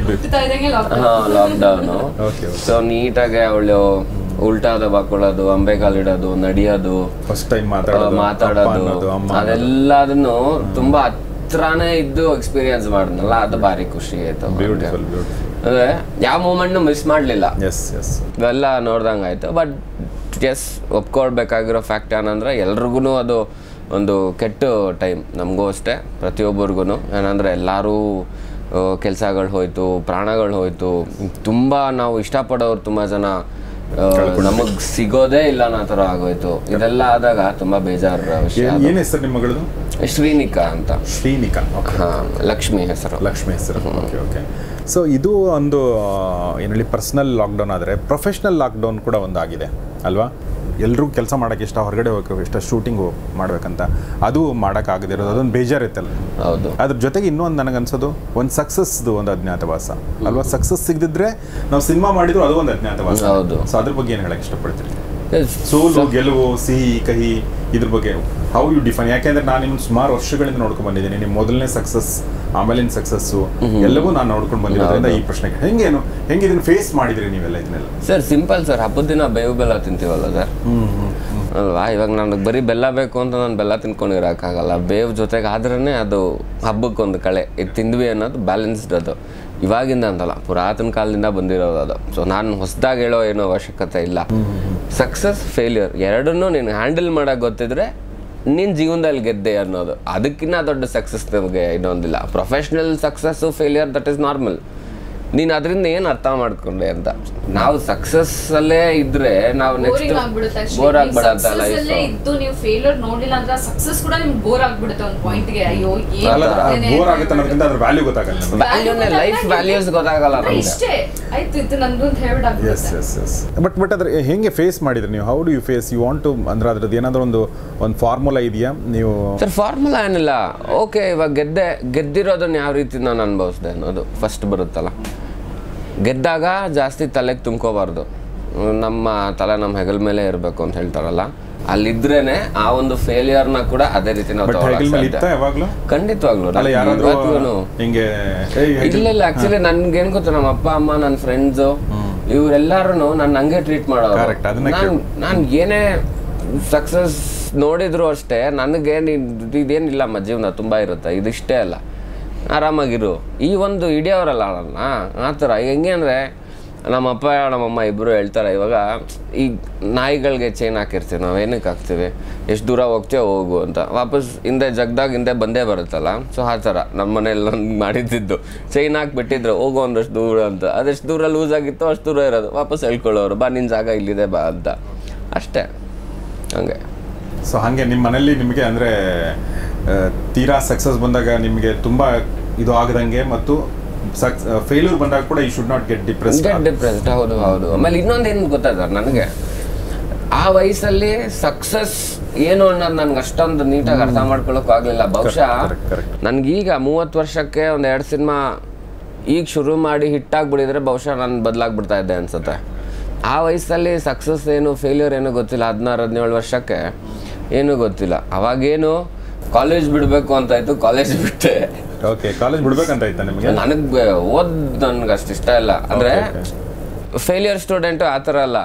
ಹಾಂ ಲಾಕ್ಡೌನು. ಸೊ ನೀಟಾಗಿ ಅವಳು ಉಲ್ಟಾದ ಬಾಕೊಳ್ಳೋದು, ಅಂಬೆಗಾಲಿಡೋದು, ನಡೆಯೋದು, ಫಸ್ಟ್ ಟೈಮ್ ಮಾತಾಡೋದು, ಅದೆಲ್ಲದನ್ನು ತುಂಬ ಹತ್ರನೇ ಇದ್ದು ಎಕ್ಸ್ಪೀರಿಯನ್ಸ್ ಮಾಡಿದ್ನಲ್ಲ, ಅದು ಭಾರಿ ಖುಷಿ ಆಯ್ತು. ಅಂದರೆ ಯಾವ ಮೂಮೆಂಟ್ನು ಮಿಸ್ ಮಾಡಲಿಲ್ಲ, ಇವೆಲ್ಲ ನೋಡ್ದಂಗೆ ಆಯಿತು. ಬಟ್ ಎಸ್ ಒಪ್ಕೊಳ್ಬೇಕಾಗಿರೋ ಫ್ಯಾಕ್ಟ್ ಏನಂದರೆ ಎಲ್ರಿಗೂ ಅದು ಒಂದು ಕೆಟ್ಟ ಟೈಮ್, ನಮಗೂ ಅಷ್ಟೇ ಪ್ರತಿಯೊಬ್ಬರಿಗೂ. ಏನಂದರೆ ಎಲ್ಲರೂ ಕೆಲಸಗಳು ಹೋಯಿತು, ಪ್ರಾಣಗಳು ಹೋಯಿತು, ತುಂಬ ನಾವು ಇಷ್ಟಪಡೋರು ತುಂಬ ಜನ ನಮಗೆ ಸಿಗೋದೇ ಇಲ್ಲ ಅನ್ನೋ ಥರ ಆಗೋಯ್ತು. ಇದೆಲ್ಲ ಆದಾಗ ತುಂಬ ಬೇಜಾರು ವಿಷಯ. ಏನು ಹೆಸರು ನಿಮ್ಮ ಮಗಳದು? ಶ್ರೀನಿಕಾ ಅಂತ. ಶ್ರೀನಿಕಾ, ಹಾಂ, ಲಕ್ಷ್ಮಿ ಹೆಸರು. ಲಕ್ಷ್ಮಿ ಹೆಸರು, ಓಕೆ ಓಕೆ. ಸೊ ಇದು ಒಂದು ಏನು ಹೇಳಿ ಪರ್ಸ್ನಲ್ ಲಾಕ್ಡೌನ್ ಆದರೆ ಪ್ರೊಫೆಷ್ನಲ್ ಲಾಕ್ಡೌನ್ ಕೂಡ ಒಂದು ಆಗಿದೆ ಅಲ್ವಾ? ಎಲ್ಲರೂ ಕೆಲಸ ಮಾಡೋಕ್ಕೆ ಇಷ್ಟ, ಹೊರಗಡೆ ಹೋಗಕ್ಕೆ ಇಷ್ಟ, ಶೂಟಿಂಗು ಮಾಡ್ಬೇಕಂತ, ಅದು ಮಾಡೋಕ್ಕಾಗದಿರೋದು ಅದೊಂದು ಬೇಜಾರಿತ್ತಲ್ಲ. ಹೌದು. ಅದ್ರ ಜೊತೆಗೆ ಇನ್ನೊಂದು ನನಗನ್ಸೋದು ಒಂದು ಸಕ್ಸಸ್ದು ಒಂದು ಅಜ್ಞಾತವಾಸ ಅಲ್ವಾ? ಸಕ್ಸಸ್ ಸಿಗದಿದ್ರೆ ನಾವು ಸಿನಿಮಾ ಮಾಡಿದ್ರು ಅದು ಒಂದು ಅಜ್ಞಾತವಾಸ. ಹೌದು. ಸೊ ಅದ್ರ ಬಗ್ಗೆ ಏನು ಹೇಳಕ್ಕೆ ಇಷ್ಟಪಡ್ತೀರಿ? ಸೋಲು ಗೆಲುವು ಸಿಹಿ ಕಹಿ ಇದ್ರ ಬಗ್ಗೆ ಹೌ ಯು ಡಿಫೈನ್? ಯಾಕೆಂದ್ರೆ ನಾನು ನಿಮ್ಮನ್ನು ಸುಮಾರು ವರ್ಷಗಳಿಂದ ನೋಡ್ಕೊಂಡು ಬಂದಿದ್ದೀನಿ. ನಿಮ್ಮ ಮೊದಲನೇ ಸಕ್ಸಸ್, ಆಮೇಲಿನ ಸಕ್ಸಸ್ಸು ಎಲ್ಲವೂ ನಾನು ನೋಡ್ಕೊಂಡು ಬಂದಿರೋದ್ರಿಂದ ಈ ಪ್ರಶ್ನೆಗೆ ಹೆಂಗೇನು ಹೆಂಗೆ ಇದನ್ನು ಫೇಸ್ ಮಾಡಿದ್ರಿ ನೀವೆಲ್ಲ ಇದನ್ನೆಲ್ಲ? ಸರ್ ಸಿಂಪಲ್ ಸರ್, ಹಬ್ಬದ ದಿನ ಬೇವು ಬೆಲ್ಲ ತಿಂತೀವಲ್ಲ ಸರ್ ಅಲ್ವಾ? ಇವಾಗ ನನಗೆ ಬರೀ ಬೆಲ್ಲ ಬೇಕು ಅಂತ ನಾನು ಬೆಲ್ಲ ತಿನ್ಕೊಂಡಿರೋಕ್ಕಾಗಲ್ಲ. ಬೇವು ಜೊತೆಗೆ ಆದ್ರೇ ಅದು ಹಬ್ಬಕ್ಕೊಂದು ಕಳೆ. ಇದು ತಿಂದ್ವಿ ಅನ್ನೋದು ಬ್ಯಾಲೆನ್ಸ್ಡ್. ಅದು ಇವಾಗಿಂದ ಅಂತಲ್ಲ, ಪುರಾತನ ಕಾಲದಿಂದ ಬಂದಿರೋದು ಅದು. ಸೊ ನಾನು ಹೊಸದಾಗಿ ಹೇಳೋ ಏನೋ ಅವಶ್ಯಕತೆ ಇಲ್ಲ. ಸಕ್ಸಸ್ ಫೇಲ್ಯೂರ್ ಎರಡನ್ನೂ ನೀನು ಹ್ಯಾಂಡಲ್ ಮಾಡೋಕೆ ಗೊತ್ತಿದ್ರೆ ನಿನ್ನ ಜೀವನದಲ್ಲಿ ಗೆದ್ದೆ ಅನ್ನೋದು, ಅದಕ್ಕಿಂತ ದೊಡ್ಡ ಸಕ್ಸಸ್ ನಮಗೆ ಇನ್ನೊಂದಿಲ್ಲ. Professional success failure that is normal. ನೀನು ಅದರಿಂದ ಏನು ಅರ್ಥ ಮಾಡ್ಕೊಂಡೆ ಅಂತ. ನಾವು ಸಕ್ಸಸ್ ಅಲ್ಲೇ ಇದ್ರೆ ನಾವು ನೆಕ್ಸ್ಟ್ ಬೋರ್ ಆಗ್ಬಿಡತ್ತ ಲೈಫ್. ಇದ್ದು ನೀವು ಫೇಲ್ಯೂರ್ ನೋಡಿಲ್ಲ ಅಂದ್ರೆ ಸಕ್ಸಸ್ ಕೂಡ ನಿಮ್ಗೆ ಬೋರ್ ಆಗ್ಬಿಡುತ್ತೆ ಒಂದು ಪಾಯಿಂಟ್ ಗೆ. ಅಯ್ಯೋ ಬೋರ್ ಆಗುತ್ತೆ ಅನ್ನೋದ್ರಿಂದ ಅದ್ರ ವ್ಯಾಲ್ಯೂ ಗೊತ್ತಾಗಲ್ಲ, ವ್ಯಾಲ್ಯೂನೇ ಲೈಫ್ ವ್ಯಾಲ್ಯೂಸ್ ಗೊತ್ತಾಗಲ್ಲ ನಮಗೆ. ಇಷ್ಟೇ ಆಯ್ತು, ಇದು ನಂದು ಅಂತ ಹೇಳ್ಬಿಟ್ಟು. Yes yes yes but but ಅದ್ರ ಹೆಂಗೆ ಫೇಸ್ ಮಾಡಿದ್ರಿ ನೀವು? How do you face? You want to ಅಂದ್ರೆ ಅದ್ರದ್ದು ಏನಾದರೂ ಒಂದು ಒಂದು ಫಾರ್ಮುಲಾ ಇದೆಯಾ ನೀವು? ಸರ್ ಫಾರ್ಮುಲಾ ಏನಿಲ್ಲ. ಓಕೆ, ಇವಾಗ ಗೆದ್ದೆ, ಗೆದ್ದಿರೋದನ್ನ ಯಾವ ರೀತಿ ನಾನು ಅನುಭವಿಸ್ದೆ ಅನ್ನೋದು ಫಸ್ಟ್ ಬರುತ್ತಲ್ಲ. ಗೆದ್ದಾಗ ಜಾಸ್ತಿ ತಲೆಗೆ ತುಂಬ್ಕೋಬಾರ್ದು. ನಮ್ಮ ತಲೆ ನಮ್ಮ ಹೆಗಲ ಮೇಲೆ ಇರಬೇಕು ಅಂತ ಹೇಳ್ತಾರಲ್ಲ, ಅಲ್ಲಿದ್ರೇನೆ ಆ ಒಂದು ಫೇಲಿಯರ್ನ ಕೂಡ ಅದೇ ರೀತಿ ನಾವು ಖಂಡಿತವಾಗ್ಲು. ಇಲ್ಲ ಇಲ್ಲ ಆಕ್ಚುಲಿ ನನ್ಗೇನ್ ಗೊತ್ತು, ನಮ್ಮ ಅಪ್ಪ ಅಮ್ಮ, ನನ್ನ ಫ್ರೆಂಡ್ಸು, ಇವರೆಲ್ಲರೂ ನನ್ನ ಹಂಗೆ ಟ್ರೀಟ್ ಮಾಡೋರು. ನಾನು ನಾನು ಏನೇ ಸಕ್ಸಸ್ ನೋಡಿದ್ರು ಅಷ್ಟೇ ನನಗೇನು ಇದೇನಿಲ್ಲಮ್ಮ, ಜೀವನ ತುಂಬ ಇರುತ್ತೆ, ಇದಿಷ್ಟೇ ಅಲ್ಲ, ಆರಾಮಾಗಿರು, ಈ ಒಂದು ಹಿಡಿಯೋರಲ್ಲ ನನ್ನ ಆ ಥರ. ಹೆಂಗೆ ಅಂದರೆ ನಮ್ಮಪ್ಪ ನಮ್ಮಮ್ಮ ಇಬ್ಬರು ಹೇಳ್ತಾರೆ, ಇವಾಗ ಈಗ ನಾಯಿಗಳಿಗೆ ಚೈನ್ ಹಾಕಿರ್ತೀವಿ ನಾವು, ಏನಕ್ಕೆ ಹಾಕ್ತೀವಿ? ಎಷ್ಟು ದೂರ ಹೋಗ್ತೀವೋ ಹೋಗು ಅಂತ, ವಾಪಸ್ ಹಿಂದೆ ಜಗ್ದಾಗ ಹಿಂದೆ ಬಂದೇ ಬರುತ್ತಲ್ಲ. ಸೊ ಆ ಥರ ನಮ್ಮ ಮನೇಲಿ ನಾನು ಮಾಡಿದ್ದಿದ್ದು, ಚೈನ್ ಹಾಕಿಬಿಟ್ಟಿದ್ರು ಹೋಗು ಒಂದಷ್ಟು ದೂರ ಅಂತ, ಅದೆಷ್ಟು ದೂರ ಲೂಸ್ ಆಗಿತ್ತು ಅಷ್ಟು ದೂರ ಇರೋದು, ವಾಪಸ್ ಹೇಳ್ಕೊಳ್ಳೋರು, ಬಾ ನಿನ್ನ ಜಾಗ ಇಲ್ಲಿದೆ ಬಾ ಅಂತ, ಅಷ್ಟೇ. ಹಂಗೆ. ಸೊ ಹಾಗೆ ನಿಮ್ಮ ಮನೇಲಿ ನಿಮಗೆ ಅಂದರೆ ತೀರಾ ಸಕ್ಸಸ್ ಬಂದಾಗ ನಿಮಗೆ ತುಂಬ ಇದು ಆಗದಂಗೆ ಮತ್ತು ಸಕ್ಸ್ ಫೇಲ್ಯೂರ್ ಬಂದಾಗ ಕೂಡ you should not get depressed get depressed ಹೌದು ಹೌದು. ಆಮೇಲೆ ಇನ್ನೊಂದೇನು ಗೊತ್ತಾದ ನನಗೆ, ಆ ವಯಸ್ಸಲ್ಲಿ ಸಕ್ಸಸ್ ಏನು ಅನ್ನೋದು ನನಗೆ ಅಷ್ಟೊಂದು ನೀಟಾಗಿ ಅರ್ಥ ಮಾಡ್ಕೊಳ್ಳೋಕೆ ಆಗಲಿಲ್ಲ. ಬಹುಶಃ ನನಗೀಗ ಮೂವತ್ತು ವರ್ಷಕ್ಕೆ ಒಂದು ಎರಡು ಸಿನಿಮಾ ಈಗ ಶುರು ಮಾಡಿ ಹಿಟ್ಟಾಗ್ಬಿಟ್ಟಿದ್ರೆ ಬಹುಶಃ ನಾನು ಬದಲಾಗ್ಬಿಡ್ತಾ ಇದ್ದೆ ಅನ್ಸುತ್ತೆ. ಆ ವಯಸ್ಸಲ್ಲಿ ಸಕ್ಸಸ್ ಏನು ಫೇಲ್ಯೂರ್ ಏನೂ ಗೊತ್ತಿಲ್ಲ. ಹದಿನಾರು ಹದಿನೇಳು ವರ್ಷಕ್ಕೆ ಏನೂ ಗೊತ್ತಿಲ್ಲ. ಅವಾಗೇನು ಕಾಲೇಜ್ ಬಿಡಬೇಕು ಅಂತಾಯಿತು, ಕಾಲೇಜ್ ಬಿಟ್ಟೆ. ಓಕೆ, ಕಾಲೇಜ್ ಬಿಡ್ಬೇಕಂತ ಆಯ್ತಾ ನಿಮಗೆ? ನನಗೆ ಓದ್ ನನಗೆ ಅಷ್ಟು ಇಷ್ಟ ಇಲ್ಲ. ಅಂದರೆ ಫೇಲಿಯರ್ ಸ್ಟೂಡೆಂಟು ಆ ಥರ ಅಲ್ಲ,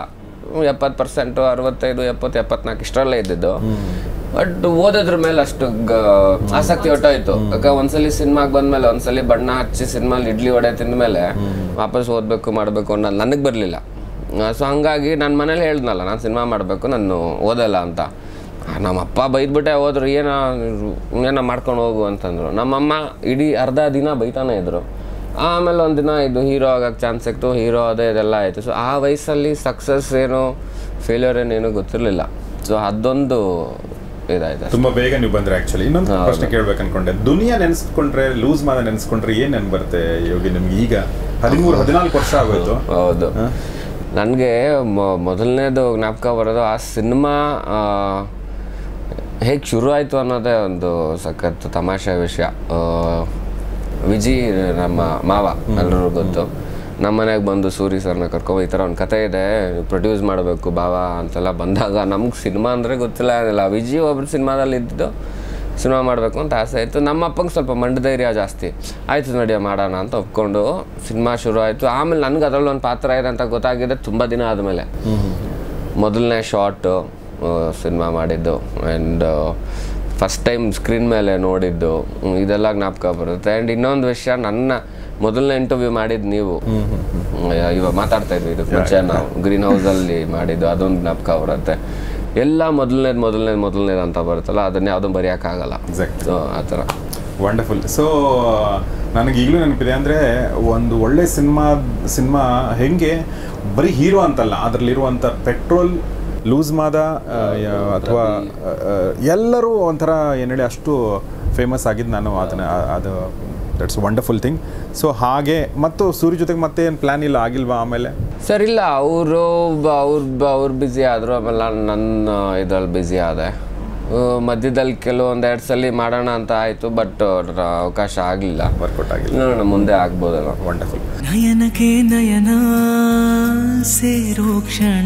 ಎಪ್ಪತ್ತು ಪರ್ಸೆಂಟು ಅರವತ್ತೈದು ಎಪ್ಪತ್ತು ಎಪ್ಪತ್ನಾಲ್ಕು ಇಷ್ಟರಲ್ಲೇ ಇದ್ದಿದ್ದು. ಬಟ್ ಓದೋದ್ರ ಮೇಲೆ ಅಷ್ಟು ಆಸಕ್ತಿ ಹೊಟ್ಟೋಯ್ತು. ಯಾಕೆ ಒಂದ್ಸಲಿ ಸಿನಿಮಾಗೆ ಬಂದ್ಮೇಲೆ ಒಂದ್ಸಲಿ ಬಣ್ಣ ಹಚ್ಚಿ ಸಿನಿಮಾಲಿ ಇಡ್ಲಿ ವಡೆ ತಿಂದ್ಮೇಲೆ ವಾಪಸ್ ಓದಬೇಕು ಮಾಡಬೇಕು ಅನ್ನೋದು ನನಗೆ ಬರಲಿಲ್ಲ. ಸೊ ಹಂಗಾಗಿ ನನ್ನ ಮನೇಲಿ ಹೇಳ್ದನಲ್ಲ ನಾನು ಸಿನಿಮಾ ಮಾಡಬೇಕು, ನಾನು ಓದಲ್ಲ ಅಂತ. ನಮ್ಮ ಅಪ್ಪ ಬೈದ್ಬಿಟ್ಟೆ ಹೋದ್ರು, ಏನೋ ಏನೋ ಮಾಡ್ಕೊಂಡು ಹೋಗು ಅಂತಂದರು. ನಮ್ಮಮ್ಮ ಇಡೀ ಅರ್ಧ ದಿನ ಬೈತಾನೆ ಇದ್ರು. ಆಮೇಲೆ ಒಂದಿನ ಇದು ಹೀರೋ ಆಗೋಕ್ಕೆ ಚಾನ್ಸ್ ಸಿಕ್ತು, ಹೀರೋ ಅದೇ ಇದೆಲ್ಲ ಆಯಿತು. ಸೊ ಆ ವಯಸ್ಸಲ್ಲಿ ಸಕ್ಸಸ್ ಏನು ಫೇಲ್ಯೂರ್ ಏನೇನು ಗೊತ್ತಿರಲಿಲ್ಲ. ಸೊ ಅದೊಂದು ಇದಾಯ್ತು. ತುಂಬ ಬೇಗ ನೀವು ಬಂದರೆ. ಆ್ಯಕ್ಚುಲಿ ಇನ್ನೊಂದು ಪ್ರಶ್ನೆ ಕೇಳ್ಬೇಕು ಅನ್ಕೊಂಡೆ. ದುನಿಯಾ ನೆನೆಸ್ಕೊಂಡ್ರೆ, ಲೂಸ್ ಮಾದ ನೆನೆಸ್ಕೊಂಡ್ರೆ ಏನು ನೆನ್ಪು ಬರುತ್ತೆ ಯೋಗಿ ನಿಮ್ಗೆ? ಈಗ ಹದಿಮೂರು ಹದಿನಾಲ್ಕು ವರ್ಷ ಆಗೋಯ್ತು. ಹೌದು. ನನಗೆ ಮೊದಲನೇದು ಜ್ಞಾಪಕ ಬರೋದು ಆ ಸಿನಿಮಾ ಹೇಗೆ ಶುರು ಆಯಿತು ಅನ್ನೋದೇ ಒಂದು ಸಖತ್ ತಮಾಷೆ ವಿಷಯ. ವಿಜಯ್ ನಮ್ಮ ಮಾವ ಎಲ್ಲರೂ ಗೊತ್ತು, ನಮ್ಮ ಮನೆಗೆ ಬಂದು ಸೂರಿ ಸರ್ನ ಕರ್ಕೊ ಈ ಥರ ಒಂದು ಕತೆ ಇದೆ, ಪ್ರೊಡ್ಯೂಸ್ ಮಾಡಬೇಕು ಬಾವ ಅಂತೆಲ್ಲ ಬಂದಾಗ ನಮ್ಗೆ ಸಿನಿಮಾ ಅಂದರೆ ಗೊತ್ತಿಲ್ಲ ಏನಿಲ್ಲ. ವಿಜಯ್ ಒಬ್ರು ಸಿನಿಮಾದಲ್ಲಿ ಇದ್ದು ಸಿನಿಮಾ ಮಾಡಬೇಕು ಅಂತ ಆಸೆ ಆಯಿತು. ನಮ್ಮ ಅಪ್ಪಂಗೆ ಸ್ವಲ್ಪ ಮಂಡಧೈರ್ಯ ಜಾಸ್ತಿ. ಆಯಿತು ನಡಿಯ ಮಾಡೋಣ ಅಂತ ಒಪ್ಕೊಂಡು ಸಿನಿಮಾ ಶುರು ಆಯಿತು. ಆಮೇಲೆ ನನಗೆ ಅದರಲ್ಲಿ ಒಂದು ಪಾತ್ರ ಇದೆ ಅಂತ ಗೊತ್ತಾಗಿದೆ ತುಂಬ ದಿನ ಆದಮೇಲೆ. ಮೊದಲನೇ ಶಾರ್ಟು ಸಿನಿಮಾ ಮಾಡಿದ್ದು ಆ್ಯಂಡ್ ಫಸ್ಟ್ ಟೈಮ್ ಸ್ಕ್ರೀನ್ ಮೇಲೆ ನೋಡಿದ್ದು ಇದೆಲ್ಲ ಜ್ಞಾಪಕ ಬರುತ್ತೆ. ಆ್ಯಂಡ್ ಇನ್ನೊಂದು ವಿಷಯ, ನನ್ನ ಮೊದಲನೇ ಇಂಟರ್ವ್ಯೂ ಮಾಡಿದ್ದು ನೀವು ಇವಾಗ ಮಾತಾಡ್ತಾ ಇದ್ವಿ ಇದಕ್ಕೆ ಮುಂಚೆ ನಾವು ಗ್ರೀನ್ ಹೌಸಲ್ಲಿ ಮಾಡಿದ್ದು, ಅದೊಂದು ಜ್ಞಾಪಕ ಬರುತ್ತೆ. ಎಲ್ಲ ಮೊದಲನೇದು ಮೊದಲನೇದು ಮೊದಲನೇದು ಅಂತ ಬರುತ್ತಲ್ಲ, ಅದನ್ನ ಯಾವುದೂ ಬರೆಯೋಕ್ಕಾಗಲ್ಲ. ಸೊ ಆ ಥರ ವಂಡರ್ಫುಲ್. ಸೊ ನನಗೆ ಈಗಲೂ ನೆನಪಿದೆ, ಅಂದರೆ ಒಂದು ಒಳ್ಳೆ ಸಿನಿಮಾ ಸಿನಿಮಾ ಹೆಂಗೆ ಬರೀ ಹೀರೋ ಅಂತಲ್ಲ, ಅದರಲ್ಲಿರುವಂಥ ಪೆಟ್ರೋಲ್, ಲೂಸ್ ಮಾದ ಅಥವಾ ಎಲ್ಲರೂ ಒಂಥರ ಏನು ಹೇಳಿ ಅಷ್ಟು ಫೇಮಸ್ ಆಗಿದ್ದು ನಾನು ಅದನ್ನು ಅದು ದಟ್ಸ್ ವಂಡರ್ಫುಲ್ ಥಿಂಗ್. ಸೊ ಹಾಗೆ ಮತ್ತು ಸೂರ್ಯ ಜೊತೆಗೆ ಮತ್ತೆ ಏನು ಪ್ಲ್ಯಾನ್ ಇಲ್ಲ ಆಗಿಲ್ವಾ ಆಮೇಲೆ? ಸರ್ ಇಲ್ಲ, ಅವರು ಅವ್ರು ಅವ್ರು ಬ್ಯುಸಿ ಆದರು. ಆಮೇಲೆ ನನ್ನ ಇದ್ರಲ್ಲಿ ಬ್ಯುಸಿ ಆದೆ. ಮಧ್ಯದಲ್ಲಿ ಕೆಲವೊಂದೆರಡು ಸಲ ಮಾಡೋಣ ಅಂತ ಆಯಿತು, ಬಟ್ ಅವಕಾಶ ಆಗಲಿಲ್ಲ, ವರ್ಕೌಟ್ ಆಗಿಲ್ಲ. ನೋಡೋಣ ಮುಂದೆ ಆಗ್ಬೋದಲ್ಲ. ವಂಡರ್ಫುಲ್. ನಯನಕ್ಕೆ ನಯನ ಸೇರೋ ಕ್ಷಣ.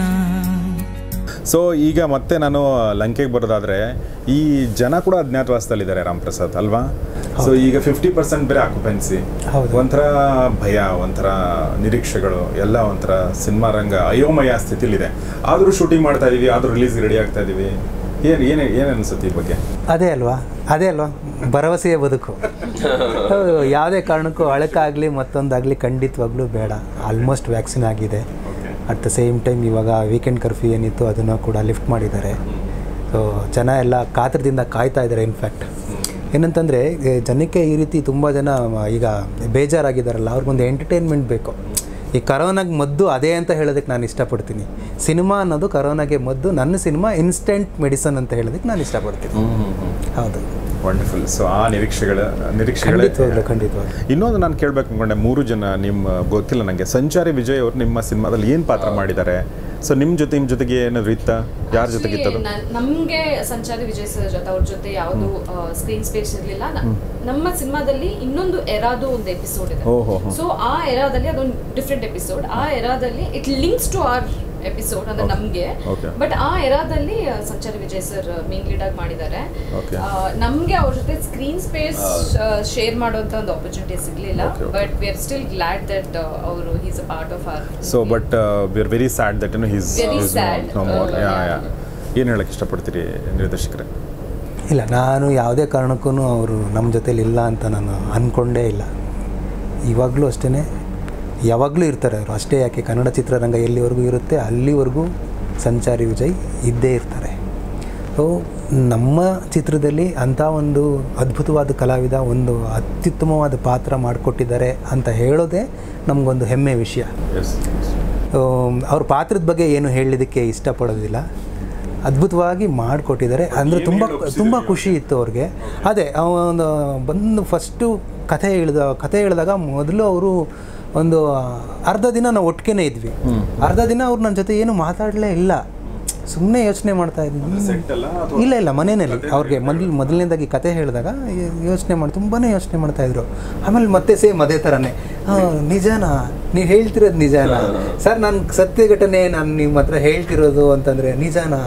ಸೊ ಈಗ ಮತ್ತೆ ನಾನು ಲಂಕೆಗೆ ಬರೋದಾದರೆ, ಈ ಜನ ಕೂಡ ಅಜ್ಞಾತವಾಸದಲ್ಲಿದ್ದಾರೆ ರಾಮಪ್ರಸಾದ್ ಅಲ್ವಾ? ಸೊ ಈಗ ಫಿಫ್ಟಿ ಪರ್ಸೆಂಟ್ ಬೇರೆ ಆಕ್ಯುಪೆನ್ಸಿ, ಒಂಥರ ಭಯ, ಒಂಥರ ನಿರೀಕ್ಷೆಗಳು ಎಲ್ಲ ಒಂಥರ ಸಿನಿಮಾ ರಂಗ ಅಯೋಮಯ ಸ್ಥಿತಿಲಿದೆ. ಆದರೂ ಶೂಟಿಂಗ್ ಮಾಡ್ತಾ ಇದೀವಿ, ಆದರೂ ರಿಲೀಸ್ ರೆಡಿ ಆಗ್ತಾ ಇದೀವಿ. ಏನು ಏನು ಏನು ಅನಿಸುತ್ತೆ ಈ ಬಗ್ಗೆ? ಅದೇ ಅಲ್ವಾ ಅದೇ ಅಲ್ವಾ ಭರವಸೆಯ ಬದುಕು. ಯಾವುದೇ ಕಾರಣಕ್ಕೂ ಅಳಕಾಗಲಿ ಮತ್ತೊಂದಾಗಲಿ ಖಂಡಿತವಾಗ್ಲೂ ಬೇಡ. ಆಲ್ಮೋಸ್ಟ್ ವ್ಯಾಕ್ಸಿನ್ ಆಗಿದೆ. ಅಟ್ ದ ಸೇಮ್ ಟೈಮ್ ಇವಾಗ ವೀಕೆಂಡ್ ಕರ್ಫ್ಯೂ ಏನಿತ್ತು ಅದನ್ನು ಕೂಡ ಲಿಫ್ಟ್ ಮಾಡಿದ್ದಾರೆ. ಸೊ ಜನ ಎಲ್ಲ ಕಾತರದಿಂದ ಕಾಯ್ತಾ ಇದ್ದಾರೆ. ಇನ್ಫ್ಯಾಕ್ಟ್ ಏನಂತಂದರೆ ಜನಕ್ಕೆ ಈ ರೀತಿ ತುಂಬ ಜನ ಈಗ ಬೇಜಾರಾಗಿದ್ದಾರಲ್ಲ, ಅವ್ರಿಗೊಂದು ಎಂಟರ್ಟೈನ್ಮೆಂಟ್ ಬೇಕು. ಈ ಕರೋನಾಗೆ ಮದ್ದು ಅದೇ ಅಂತ ಹೇಳೋದಕ್ಕೆ ನಾನು ಇಷ್ಟಪಡ್ತೀನಿ. ಸಿನಿಮಾ ಅನ್ನೋದು ಕರೋನಾಗೆ ಮದ್ದು, ನನ್ನ ಸಿನಿಮಾ ಇನ್ಸ್ಟೆಂಟ್ ಮೆಡಿಸನ್ ಅಂತ ಹೇಳೋದಕ್ಕೆ ನಾನು ಇಷ್ಟಪಡ್ತೀನಿ. ಹೌದು, ವಂಡರ್ಫುಲ್. ಸೊ ಆ ನಿರೀಕ್ಷೆಗಳ ನಿರೀಕ್ಷೆಗಳೇ ಖಂಡಿತವಾಗ್ಲೂ. ಇನ್ನೊಂದು ನಾನು ಕೇಳಬೇಕು ಅಂದ್ಕೊಂಡೆ, ಮೂರು ಜನ ನಿಮ್ಮ ಗೊತ್ತಿಲ್ಲ ನನಗೆ, ಸಂಚಾರಿ ವಿಜಯ್ ಅವರು ನಿಮ್ಮ ಸಿನಿಮಾದಲ್ಲಿ ಏನು ಪಾತ್ರ ಮಾಡಿದ್ದಾರೆ? ಸೊ ನಿಮ್ಮ ಜೊತೆ ನಿಮ್ಮ ಜೊತೆಗೆ ಏನಾದ್ರು ಇತ್ತ? ಯಾರ ಜೊತೆಗೆ ಇತ್ತದು? ನಮಗೆ ಸಂಚಾರಿ ವಿಜಯ್ ಸರ್ ಜೊತೆ ಅವ್ರ ಜೊತೆ ಯಾವುದು ಸ್ಕ್ರೀನ್ ಸ್ಪೇಸ್ ಇರಲಿಲ್ಲ. ನಮ್ಮ ಸಿನಿಮಾದಲ್ಲಿ ಇನ್ನೊಂದು ಎರಾದು ಒಂದು ಎಪಿಸೋಡ್ ಇದೆ. ಸೊ ಆ ಎರಾದಲ್ಲಿ ಅದೊಂದು ಡಿಫ್ರೆಂಟ್ ಎಪಿಸೋಡ್. ಆ ಎರಾದಲ್ಲಿ it links to our episode ಅಂದ್ರೆ ನಮ್ಗೆ. ಬಟ್ ಆ ಎರಾದಲ್ಲಿ Sanchari Vijay sir main lead ಆಗಿ ಮಾಡಿದ್ದಾರೆ. ನಮ್ಗೆ ಅವ್ರ ಜೊತೆ ಸ್ಕ್ರೀನ್ ಸ್ಪೇಸ್ ಶೇರ್ ಮಾಡುವಂತ ಒಂದು ಆಪರ್ಚುನಿಟಿ ಸಿಗ್ಲಿಲ್ಲ. But we are still glad that ಅವರು he is a part of our. So but we are very sad that you know he is no more. Yeah yeah ಏನು ಹೇಳಕ್ಕೆ ಇಷ್ಟಪಡ್ತೀರಿ ನಿರ್ದೇಶಕರೇ? ಇಲ್ಲ, ನಾನು ಯಾವುದೇ ಕಾರಣಕ್ಕೂ ಅವರು ನಮ್ಮ ಜೊತೇಲಿ ಇಲ್ಲ ಅಂತ ನಾನು ಅಂದ್ಕೊಂಡೇ ಇಲ್ಲ. ಇವಾಗಲೂ ಅಷ್ಟೇ, ಯಾವಾಗಲೂ ಇರ್ತಾರೆ ಅವರು. ಅಷ್ಟೇ ಯಾಕೆ, ಕನ್ನಡ ಚಿತ್ರರಂಗ ಎಲ್ಲಿವರೆಗೂ ಇರುತ್ತೆ ಅಲ್ಲಿವರೆಗೂ ಸಂಚಾರಿ ವಿಜಯ್ ಇದ್ದೇ ಇರ್ತಾರೆ. ಸೊ ನಮ್ಮ ಚಿತ್ರದಲ್ಲಿ ಅಂಥ ಒಂದು ಅದ್ಭುತವಾದ ಕಲಾವಿದ ಒಂದು ಅತ್ಯುತ್ತಮವಾದ ಪಾತ್ರ ಮಾಡಿಕೊಟ್ಟಿದ್ದಾರೆ ಅಂತ ಹೇಳೋದೇ ನಮಗೊಂದು ಹೆಮ್ಮೆ ವಿಷಯ. ಅವ್ರ ಪಾತ್ರದ ಬಗ್ಗೆ ಏನು ಹೇಳಲಿಕ್ಕೆ ಇಷ್ಟಪಡೋದಿಲ್ಲ. ಅದ್ಭುತವಾಗಿ ಮಾಡಿಕೊಟ್ಟಿದ್ದಾರೆ. ಅಂದರೆ ತುಂಬ ತುಂಬ ಖುಷಿ ಇತ್ತು ಅವ್ರಿಗೆ. ಅದೇ ಒಂದು ಬಂದು ಫಸ್ಟು ಕಥೆ ಹೇಳಿದ ಕಥೆ ಹೇಳಿದಾಗ ಮೊದಲು ಅವರು ಒಂದು ಅರ್ಧ ದಿನ ನಾವು ಒಟ್ಟಿಗೆ ಇದ್ವಿ. ಅರ್ಧ ದಿನ ಅವ್ರು ನನ್ನ ಜೊತೆ ಏನು ಮಾತಾಡಲೇ ಇಲ್ಲ, ಸುಮ್ಮನೆ ಯೋಚನೆ ಮಾಡ್ತಾ ಇದ್ವಿ. ಇಲ್ಲ ಇಲ್ಲ ಮನೆಯಲ್ಲಿ ಅವ್ರಿಗೆ ಮೊದಲು ಮೊದಲನೇದಾಗಿ ಕತೆ ಹೇಳಿದಾಗ ಯೋಚನೆ ಮಾಡಿ ತುಂಬಾ ಯೋಚನೆ ಮಾಡ್ತಾಯಿದ್ರು. ಆಮೇಲೆ ಮತ್ತೆ ಸೇಮ್ ಅದೇ ಥರನೇ, ನಿಜಾನಾ ನೀವು ಹೇಳ್ತಿರೋದು ನಿಜಾನಾ ಸರ್, ನಾನು ಸತ್ಯ ಘಟನೆ ನಾನು ನಿಮ್ಮ ಹತ್ರ ಹೇಳ್ತಿರೋದು ಅಂತಂದರೆ ನಿಜಾನಾ?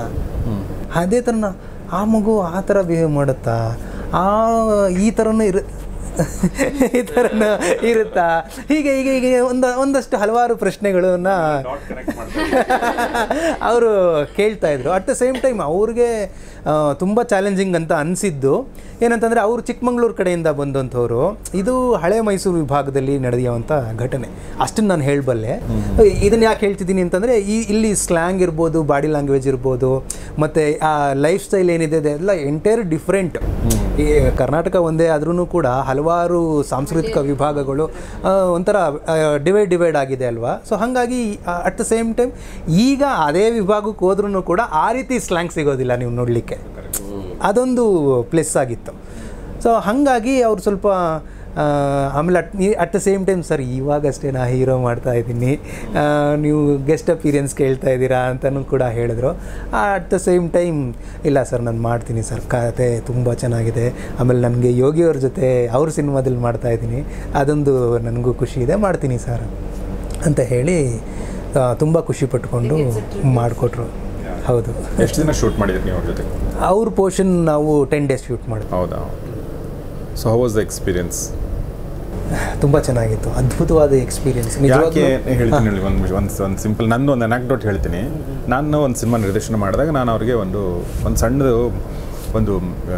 ಅದೇ ಥರನ ಆ ಮಗು ಆ ಥರ ಬಿಹೇವ್ ಮಾಡುತ್ತಾ, ಆ ಈ ಥರನೂ ಇರ ಈ ಥರನ ಇರುತ್ತಾ, ಹೀಗೆ ಹೀಗೆ ಹೀಗೆ ಒಂದು ಒಂದಷ್ಟು ಹಲವಾರು ಪ್ರಶ್ನೆಗಳನ್ನ ಅವರು ಕೇಳ್ತಾ ಇದ್ರು. ಅಟ್ ದ ಸೇಮ್ ಟೈಮ್ ಅವ್ರಿಗೆ ತುಂಬ ಚಾಲೆಂಜಿಂಗ್ ಅಂತ ಅನಿಸಿದ್ದು ಏನಂತಂದರೆ ಅವರು ಚಿಕ್ಕಮಂಗ್ಳೂರು ಕಡೆಯಿಂದ ಬಂದಂಥವ್ರು. ಇದು ಹಳೆ ಮೈಸೂರು ವಿಭಾಗದಲ್ಲಿ ನಡೆಯುವಂಥ ಘಟನೆ, ಅಷ್ಟನ್ನು ನಾನು ಹೇಳಬಲ್ಲೆ. ಇದನ್ನು ಯಾಕೆ ಹೇಳ್ತಿದ್ದೀನಿ ಅಂತಂದರೆ ಈ ಇಲ್ಲಿ ಸ್ಲ್ಯಾಂಗ್ ಇರ್ಬೋದು, ಬಾಡಿ ಲ್ಯಾಂಗ್ವೇಜ್ ಇರ್ಬೋದು, ಮತ್ತು ಆ ಲೈಫ್ ಸ್ಟೈಲ್ ಏನಿದೆ ಎಲ್ಲ ಎಂಟೈರ್ ಡಿಫ್ರೆಂಟ್. ಈ ಕರ್ನಾಟಕ ಒಂದೇ ಆದ್ರೂ ಕೂಡ ಹಲವಾರು ಸಾಂಸ್ಕೃತಿಕ ವಿಭಾಗಗಳು ಒಂಥರ ಡಿವೈಡ್ ಡಿವೈಡ್ ಆಗಿದೆ ಅಲ್ವಾ. ಸೊ ಹಾಗಾಗಿ ಅಟ್ ದ ಸೇಮ್ ಟೈಮ್ ಈಗ ಅದೇ ವಿಭಾಗಕ್ಕೆ ಹೋದ್ರೂ ಕೂಡ ಆ ರೀತಿ ಸ್ಲ್ಯಾಂಗ್ ಸಿಗೋದಿಲ್ಲ ನೀವು ನೋಡಲಿಕ್ಕೆ, ಅದೊಂದು ಪ್ಲಸ್ ಆಗಿತ್ತು. ಸೊ ಹಾಗಾಗಿ ಅವ್ರು ಸ್ವಲ್ಪ ಆಮೇಲೆ at at the same time sir ಇವಾಗಷ್ಟೇ ನಾ ಹೀರೋ ಮಾಡ್ತಾ ಇದ್ದೀನಿ, ನೀವು ಗೆಸ್ಟ್ ಅಪೀರಿಯನ್ಸ್ ಕೇಳ್ತಾ ಇದ್ದೀರಾ ಅಂತಲೂ ಕೂಡ ಹೇಳಿದ್ರು. ಅಟ್ ದ ಸೇಮ್ ಟೈಮ್ ಇಲ್ಲ ಸರ್ ನಾನು ಮಾಡ್ತೀನಿ ಸರ್, ಕತೆ ತುಂಬ ಚೆನ್ನಾಗಿದೆ, ಆಮೇಲೆ ನನಗೆ ಯೋಗಿಯವ್ರ ಜೊತೆ ಅವ್ರ ಸಿನಿಮಾದಲ್ಲಿ ಮಾಡ್ತಾಯಿದ್ದೀನಿ, ಅದೊಂದು ನನಗೂ ಖುಷಿ ಇದೆ, ಮಾಡ್ತೀನಿ ಸರ್ ಅಂತ ಹೇಳಿ ತುಂಬ ಖುಷಿ ಪಟ್ಕೊಂಡು ಮಾಡಿಕೊಟ್ರು. ಹೌದು. ಎಷ್ಟು ದಿನ ಶೂಟ್ ಮಾಡಿದ್ರಿ ನೀವು ಅವ್ರ ಜೊತೆ? ಅವ್ರ ಪೋರ್ಷನ್ ನಾವು ಟೆನ್ ಡೇಸ್ ಶೂಟ್ ಮಾಡಿದ್ವಿ. ಹೌದಾ? So how was the experience? ತುಂಬ ಚೆನ್ನಾಗಿತ್ತು, ಅದ್ಭುತವಾದ ಎಕ್ಸ್ಪೀರಿಯನ್ಸ್. ಯಾಕೆ ಹೇಳ್ತೀನಿ ಹೇಳಿ, ಒಂದು ಒಂದು ಒಂದು ಸಿಂಪಲ್ ನಂದು ಒಂದು ಅನಾಕ್ಡೋಟ್ ಹೇಳ್ತೀನಿ. ನಾನು ಒಂದು ಸಿನಿಮಾ ನಿರ್ದೇಶನ ಮಾಡಿದಾಗ ನಾನು ಅವ್ರಿಗೆ ಒಂದು ಒಂದು ಸಣ್ಣದು ಒಂದು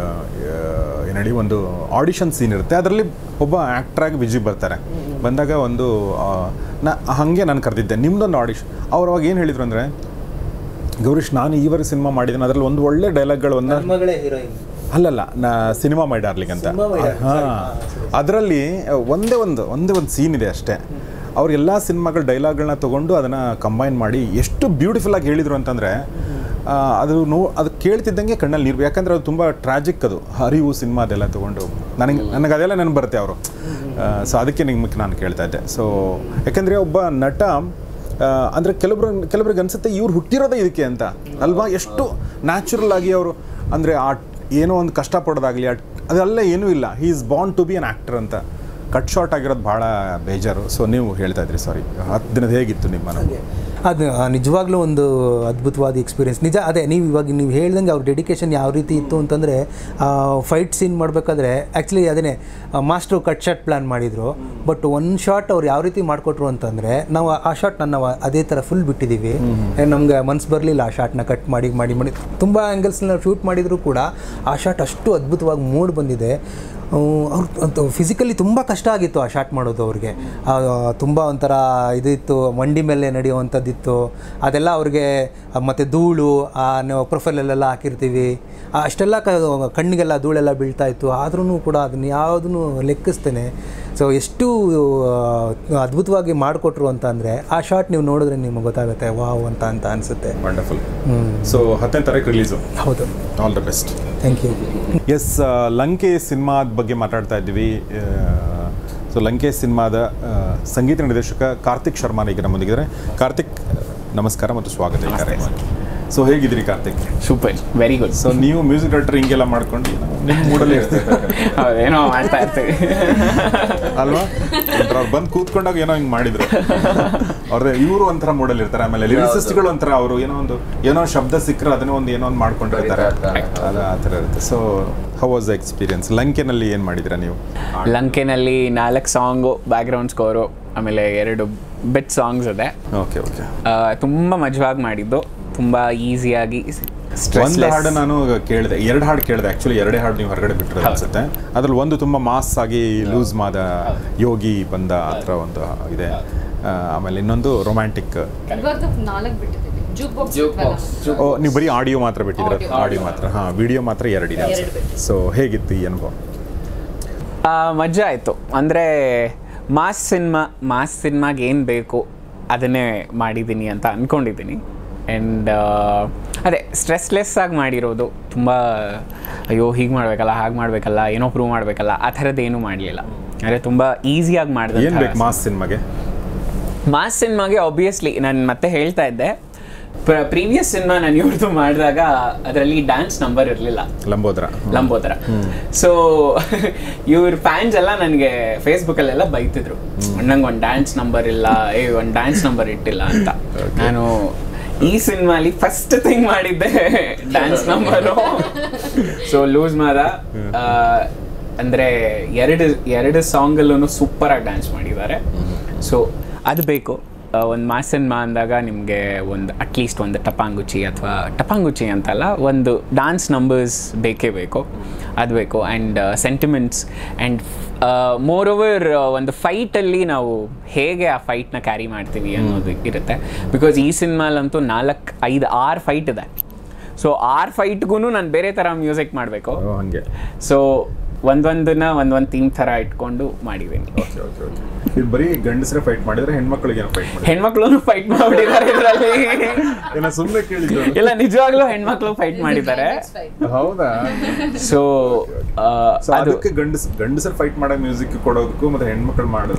ಏನು ಹೇಳಿ ಒಂದು ಆಡಿಷನ್ ಸೀನ್ ಇರುತ್ತೆ. ಅದರಲ್ಲಿ ಒಬ್ಬ ಆ್ಯಕ್ಟ್ರಾಗಿ ವಿಜಯ್ ಬರ್ತಾರೆ. ಬಂದಾಗ ಒಂದು ನಾ ಹಾಗೆ ನಾನು ಕರೆದಿದ್ದೆ ನಿಮ್ಮದೊಂದು ಆಡಿಷನ್. ಅವ್ರು ಅವಾಗ ಏನು ಹೇಳಿದರು ಅಂದರೆ, ಗೌರೀಶ್ ನಾನು ಈವರೆಗೆ ಸಿನಿಮಾ ಮಾಡಿದ್ದೀನಿ, ಅದರಲ್ಲಿ ಒಂದು ಒಳ್ಳೆ ಡೈಲಾಗ್ಗಳು ಒಂದು ಅಲ್ಲಲ್ಲ ನಾ ಸಿನಿಮಾ ಮೈ ಡಾರ್ಲಿಂಗ್ ಅಂತ, ಹಾಂ ಅದರಲ್ಲಿ ಒಂದೇ ಒಂದು ಒಂದೇ ಒಂದು ಸೀನ್ ಇದೆ ಅಷ್ಟೇ. ಅವ್ರು ಎಲ್ಲ ಸಿನಿಮಾಗಳ ಡೈಲಾಗ್ಗಳನ್ನ ತೊಗೊಂಡು ಅದನ್ನು ಕಂಬೈನ್ ಮಾಡಿ ಎಷ್ಟು ಬ್ಯೂಟಿಫುಲ್ಲಾಗಿ ಹೇಳಿದರು ಅಂತಂದರೆ ಅದು ನೋ ಅದು ಕೇಳ್ತಿದ್ದಂಗೆ ಕಣ್ಣಲ್ಲಿ ನೀರು. ಯಾಕಂದರೆ ಅದು ತುಂಬ ಟ್ರಾಜಿಕ್, ಅದು ಹರಿವು ಸಿನಿಮಾ ಅದೆಲ್ಲ ತೊಗೊಂಡು ನನಗೆ ನನಗೆ ಅದೆಲ್ಲ ನೆನಪು ಬರುತ್ತೆ ಅವರು. ಸೊ ಅದಕ್ಕೆ ನಿಮಗೆ ನಾನು ಕೇಳ್ತಾ ಇದ್ದೆ. ಸೊ ಯಾಕೆಂದರೆ ಒಬ್ಬ ನಟ ಅಂದರೆ ಕೆಲವ್ರು ಕೆಲವ್ರಿಗೆ ಅನಿಸುತ್ತೆ ಇವ್ರು ಹುಟ್ಟಿರೋದೇ ಇದಕ್ಕೆ ಅಂತ ಅಲ್ವಾ. ಎಷ್ಟು ನ್ಯಾಚುರಲ್ ಆಗಿ ಅವರು ಅಂದರೆ ಆ ಏನೋ ಒಂದು ಕಷ್ಟಪಡೋದಾಗಲಿ ಅದೆಲ್ಲ ಏನೂ ಇಲ್ಲ. He is born to be an actor ಅಂತ. ಕಟ್ ಶಾರ್ಟ್ ಆಗಿರೋದು ಭಾಳ ಬೇಜಾರು. ಸೊ ನೀವು ಹೇಳ್ತಾ ಇದ್ರಿ, ಸಾರಿ, ಹತ್ತು ದಿನದ ಹೇಗಿತ್ತು ನಿಮ್ಮ ಮನೆ? ಅದು ನಿಜವಾಗ್ಲೂ ಒಂದು ಅದ್ಭುತವಾದ ಎಕ್ಸ್ಪೀರಿಯೆನ್ಸ್. ನಿಜ ಅದೇ ನೀವು ಇವಾಗ ನೀವು ಹೇಳ್ದಂಗೆ ಅವ್ರ ಡೆಡಿಕೇಶನ್ ಯಾವ ರೀತಿ ಇತ್ತು ಅಂತಂದರೆ, ಫೈಟ್ ಸೀನ್ ಮಾಡಬೇಕಾದ್ರೆ ಆ್ಯಕ್ಚುಲಿ ಅದನ್ನೇ ಮಾಸ್ಟ್ರು ಕಟ್ ಶಾಟ್ ಪ್ಲ್ಯಾನ್ ಮಾಡಿದರು. ಬಟ್ ಒಂದು ಶಾಟ್ ಅವ್ರು ಯಾವ ರೀತಿ ಮಾಡಿಕೊಟ್ರು ಅಂತಂದರೆ, ನಾವು ಆ ಶಾಟ್ನ ನಾವು ಅದೇ ಥರ ಫುಲ್ ಬಿಟ್ಟಿದ್ದೀವಿ. ನಮ್ಗೆ ಮನ್ಸು ಬರಲಿಲ್ಲ ಆ ಶಾಟ್ನ ಕಟ್ ಮಾಡಿ ಮಾಡಿ ಮಾಡಿ ತುಂಬ ಆ್ಯಂಗಲ್ಸ್ನ ಶೂಟ್ ಮಾಡಿದರೂ ಕೂಡ ಆ ಶಾಟ್ ಅಷ್ಟು ಅದ್ಭುತವಾಗಿ ಮೂಡ್ ಬಂದಿದೆ. ಅವ್ರು ಫಿಸಿಕಲಿ ತುಂಬ ಕಷ್ಟ ಆಗಿತ್ತು ಆ ಶಾಟ್ ಮಾಡೋದು ಅವ್ರಿಗೆ. ತುಂಬ ಒಂಥರ ಇದಿತ್ತು, ಮಂಡಿ ಮೇಲೆ ನಡೆಯುವಂಥದ್ದಿತ್ತು ಅದೆಲ್ಲ ಅವ್ರಿಗೆ. ಮತ್ತು ಧೂಳು ನಾವು ಪ್ರೊಫೈಲಲ್ಲೆಲ್ಲ ಹಾಕಿರ್ತೀವಿ, ಅಷ್ಟೆಲ್ಲ ಕಣ್ಣಿಗೆಲ್ಲ ಧೂಳೆಲ್ಲ ಬೀಳ್ತಾ ಇತ್ತು. ಆದ್ರೂ ಕೂಡ ಅದನ್ನು ಯಾವುದನ್ನು ಲೆಕ್ಕಿಸ್ತೇನೆ. ಸೊ ಎಷ್ಟು ಅದ್ಭುತವಾಗಿ ಮಾಡಿಕೊಟ್ರು ಅಂತ ಅಂದರೆ ಆ ಶಾಟ್ ನೀವು ನೋಡಿದ್ರೆ ನಿಮಗೆ ಗೊತ್ತಾಗುತ್ತೆ, ವಾವ್ ಅಂತ ಅಂತ ಅನಿಸುತ್ತೆ. ವಂಡರ್ಫುಲ್. ಸೊ ಹತ್ತನೇ ತಾರೀಕು ರಿಲೀಸು. ಹೌದು. All the best. Thank you. Yes, Lanke ಸಿನಿಮಾದ ಬಗ್ಗೆ ಮಾತಾಡ್ತಾ ಇದ್ದೀವಿ. ಸೊ ಲಂಕೆ ಸಿನಿಮಾದ ಸಂಗೀತ ನಿರ್ದೇಶಕ ಕಾರ್ತಿಕ್ ಶರ್ಮಾ ಈಗ ನಮ್ಮೊಂದಿಗಿದ್ದಾರೆ. ಕಾರ್ತಿಕ್ ನಮಸ್ಕಾರ ಮತ್ತು ಸ್ವಾಗತ ಈ ಕಾರ್ಯಕ್ರಮಕ್ಕೆ. ಸೊ ಹೇಗಿದ್ದೀರಿ Karthik? Super, very good. So ನೀವು ಮ್ಯೂಸಿಕ್ ಡೈರೆಕ್ಟರ್ ಹಿಂಗೆಲ್ಲ ಮಾಡ್ಕೊಂಡು ನಿಮ್ಮ ಮೂಡಲ್ಲಿ ಇರ್ತೀವಿ, ಏನೋ ಮಾಡ್ತಾ ಇರ್ತೀವಿ ಅಲ್ವಾ? ಅವ್ರು ಬಂದು ಕೂತ್ಕೊಂಡಾಗ ಏನೋ ಹಿಂಗೆ ಮಾಡಿದ್ರು ಅವ್ರದ್ದು ಇವರು ಒಂಥರ ಮೂಡಲ್ಲಿ ಇರ್ತಾರೆ. ಆಮೇಲೆ ಲಿರಿಸಿಸ್ಟ್ಗಳು ಒಂಥರ ಅವರು ಏನೋ ಒಂದು ಏನೋ ಶಬ್ದ ಸಿಕ್ಕರೆ ಅದನ್ನೇ ಒಂದು ಏನೋ ಒಂದು ಮಾಡ್ಕೊಂಡಿರ್ತಾರೆ, ಅದು ಆ ಥರ ಇರುತ್ತೆ. So how was the experience? ಲಂಕೆನಲ್ಲಿ ಏನು ಮಾಡಿದಿರಾ ನೀವು? ಲಂಕೆನಲ್ಲಿ ನಾಲ್ಕು ಸಾಂಗು, ಬ್ಯಾಕ್ಗ್ರೌಂಡ್ ಸ್ಕೋರು, ಆಮೇಲೆ ಎರಡು ಬೆಟ್ ಸಾಂಗ್ಸ್ ಇದೆ. Okay okay. ತುಂಬ ಮಜವಾಗಿ ಮಾಡಿದ್ದು, ತುಂಬ ಈಸಿಯಾಗಿ. ಒಂದು ಹಾಡು ನಾನು ಕೇಳಿದೆ, ಎರಡು ಹಾಡು ಕೇಳಿದೆ ಆ್ಯಕ್ಚುಲಿ. ಎರಡೇ ಹಾಡು ನೀವು ಹೊರಗಡೆ ಬಿಟ್ಟಿರೋದು ಅನ್ಸುತ್ತೆ. ಅದ್ರಲ್ಲಿ ಒಂದು ತುಂಬ ಮಾಸ್ ಆಗಿ ಲೂಸ್ ಮಾದ ಯೋಗಿ ಬಂದ ಆ ಥರ ಒಂದು ಇದೆ. ಆಮೇಲೆ ಇನ್ನೊಂದು ರೊಮ್ಯಾಂಟಿಕ್. ಓ, ನೀವು ಬರೀ ಆಡಿಯೋ ಮಾತ್ರ ಬಿಟ್ಟಿದ್ರೆ? ಆಡಿಯೋ ಮಾತ್ರ. ಹಾಂ, ವಿಡಿಯೋ ಮಾತ್ರ ಎರಡಿದೆ ಅನ್ಸುತ್ತೆ. ಸೊ ಹೇಗಿತ್ತು ಈ ಅನುಭವ? ಮಜಾ ಆಯಿತು. ಅಂದರೆ ಮಾಸ್ ಸಿನಿಮಾ ಮಾಸ್ ಸಿನಿಮಾಗೆ ಏನು ಬೇಕು ಅದನ್ನೇ ಮಾಡಿದ್ದೀನಿ ಅಂತ ಅಂದ್ಕೊಂಡಿದ್ದೀನಿ. ಆ್ಯಂಡ್ ಅದೇ ಸ್ಟ್ರೆಸ್ಲೆಸ್ ಆಗಿ ಮಾಡಿರೋದು. ತುಂಬ ಅಯ್ಯೋ ಹೀಗೆ ಮಾಡಬೇಕಲ್ಲ, ಹಾಗೆ ಮಾಡಬೇಕಲ್ಲ, ಏನೋ ಪ್ರೂವ್ ಮಾಡಬೇಕಲ್ಲ, ಆ ಥರದ್ದೇನೂ ಮಾಡಲಿಲ್ಲ. ಅಂದರೆ ತುಂಬ ಈಸಿಯಾಗಿ ಮಾಡಿದೆ. ಏನು ಬೇಕು ಮಾಸ್ ಸಿನಿಮಾಗೆ? ಮಾಸ್ ಸಿನಿಮಾಗೆ ಆಬ್ವಿಯಸ್ಲಿ ನಾನು ಮತ್ತೆ ಹೇಳ್ತಾ ಇದ್ದೆ, ಪ್ರೀವಿಯಸ್ ಸಿನಿಮಾ ನಾನು ಇವ್ರದ್ದು ಮಾಡಿದಾಗ ಅದರಲ್ಲಿ ಡ್ಯಾನ್ಸ್ ನಂಬರ್ ಇರಲಿಲ್ಲ, ಲಂಬೋದರ ಲಂಬೋದರ ಸೊ ಇವ್ರ ಫ್ಯಾನ್ಸ್ ಎಲ್ಲ ನನಗೆ ಫೇಸ್ಬುಕ್ಕಲ್ಲೆಲ್ಲ ಬೈತಿದ್ರು, ನಂಗೆ ಒಂದು ಡ್ಯಾನ್ಸ್ ನಂಬರ್ ಇಲ್ಲ, ಏ ಒಂದು ಡ್ಯಾನ್ಸ್ ನಂಬರ್ ಇಟ್ಟಿಲ್ಲ ಅಂತ. ನಾನು ಈ ಸಿನಿಮಾಲಿ ಫಸ್ಟ್ ಥಿಂಗ್ ಮಾಡಿದ್ದೆ dance number. So loose Mada ಅಂದರೆ ಎರಡು ಎರಡು ಸಾಂಗಲ್ಲೂ ಸೂಪರಾಗಿ ಡ್ಯಾನ್ಸ್ ಮಾಡಿದ್ದಾರೆ. ಸೊ ಅದು ಬೇಕು. ಒಂದು ಮಾಸ್ ಸಿನಿಮಾ ಅಂದಾಗ ನಿಮಗೆ ಒಂದು ಅಟ್ಲೀಸ್ಟ್ ಒಂದು ಟಪಾಂಗುಚಿ ಅಥವಾ ಟಪಾಂಗುಚಿ ಅಂತಲ್ಲ, ಒಂದು ಡ್ಯಾನ್ಸ್ ನಂಬರ್ಸ್ ಬೇಕೇ ಬೇಕು, ಅದು ಬೇಕು. And sentiments and moreover ಒಂದು ಫೈಟಲ್ಲಿ ನಾವು ಹೇಗೆ ಆ ಫೈಟ್ನ ಕ್ಯಾರಿ ಮಾಡ್ತೀವಿ ಅನ್ನೋದು ಇರುತ್ತೆ. ಬಿಕಾಸ್ ಈ ಸಿನಿಮಾಲಂತೂ ನಾಲ್ಕು ಐದು ಆರು ಫೈಟ್ ಇದೆ. ಸೊ ಆರು ಫೈಟ್ಗೂ ನಾನು ಬೇರೆ ಥರ ಮ್ಯೂಸಿಕ್ ಮಾಡಬೇಕು. ಹಂಗೆ ಸೊ ಒಂದೊಂದನ್ನ ಒಂದೊಂದು ಥೀಮ್ ಥರ ಇಟ್ಕೊಂಡು ಮಾಡಿದ್ದೀನಿ. ಇದು ಬರೀ ಗಂಡಸರೇ ಫೈಟ್ ಮಾಡಿದ್ರೆ ಹೆಣ್ಮಕ್ಳಿಗೆ ಏನೋ ಫೈಟ್ ಮಾಡಿ ಹೆಣ್ಮಕ್ಳು ಫೈಟ್ ಮಾಡಿದ್ದಾರೆ ಇದರಲ್ಲಿ. ಏನೋ ಸುಮ್ಮನೆ ಕೇಳಿದ್ರು. ಇಲ್ಲ, ನಿಜವಾಗ್ಲೂ ಹೆಣ್ಮಕ್ಳು ಫೈಟ್ ಮಾಡಿದ್ದಾರೆ. ಹೌದಾ? ಸೊ ಅದಕ್ಕೆ ಗಂಡಸ್ ಗಂಡಸರು ಫೈಟ್ ಮಾಡೋ ಮ್ಯೂಸಿಕ್ ಕೊಡೋದಕ್ಕೂ ಮತ್ತೆ ಹೆಣ್ಮಕ್ಳು ಮಾಡೋದು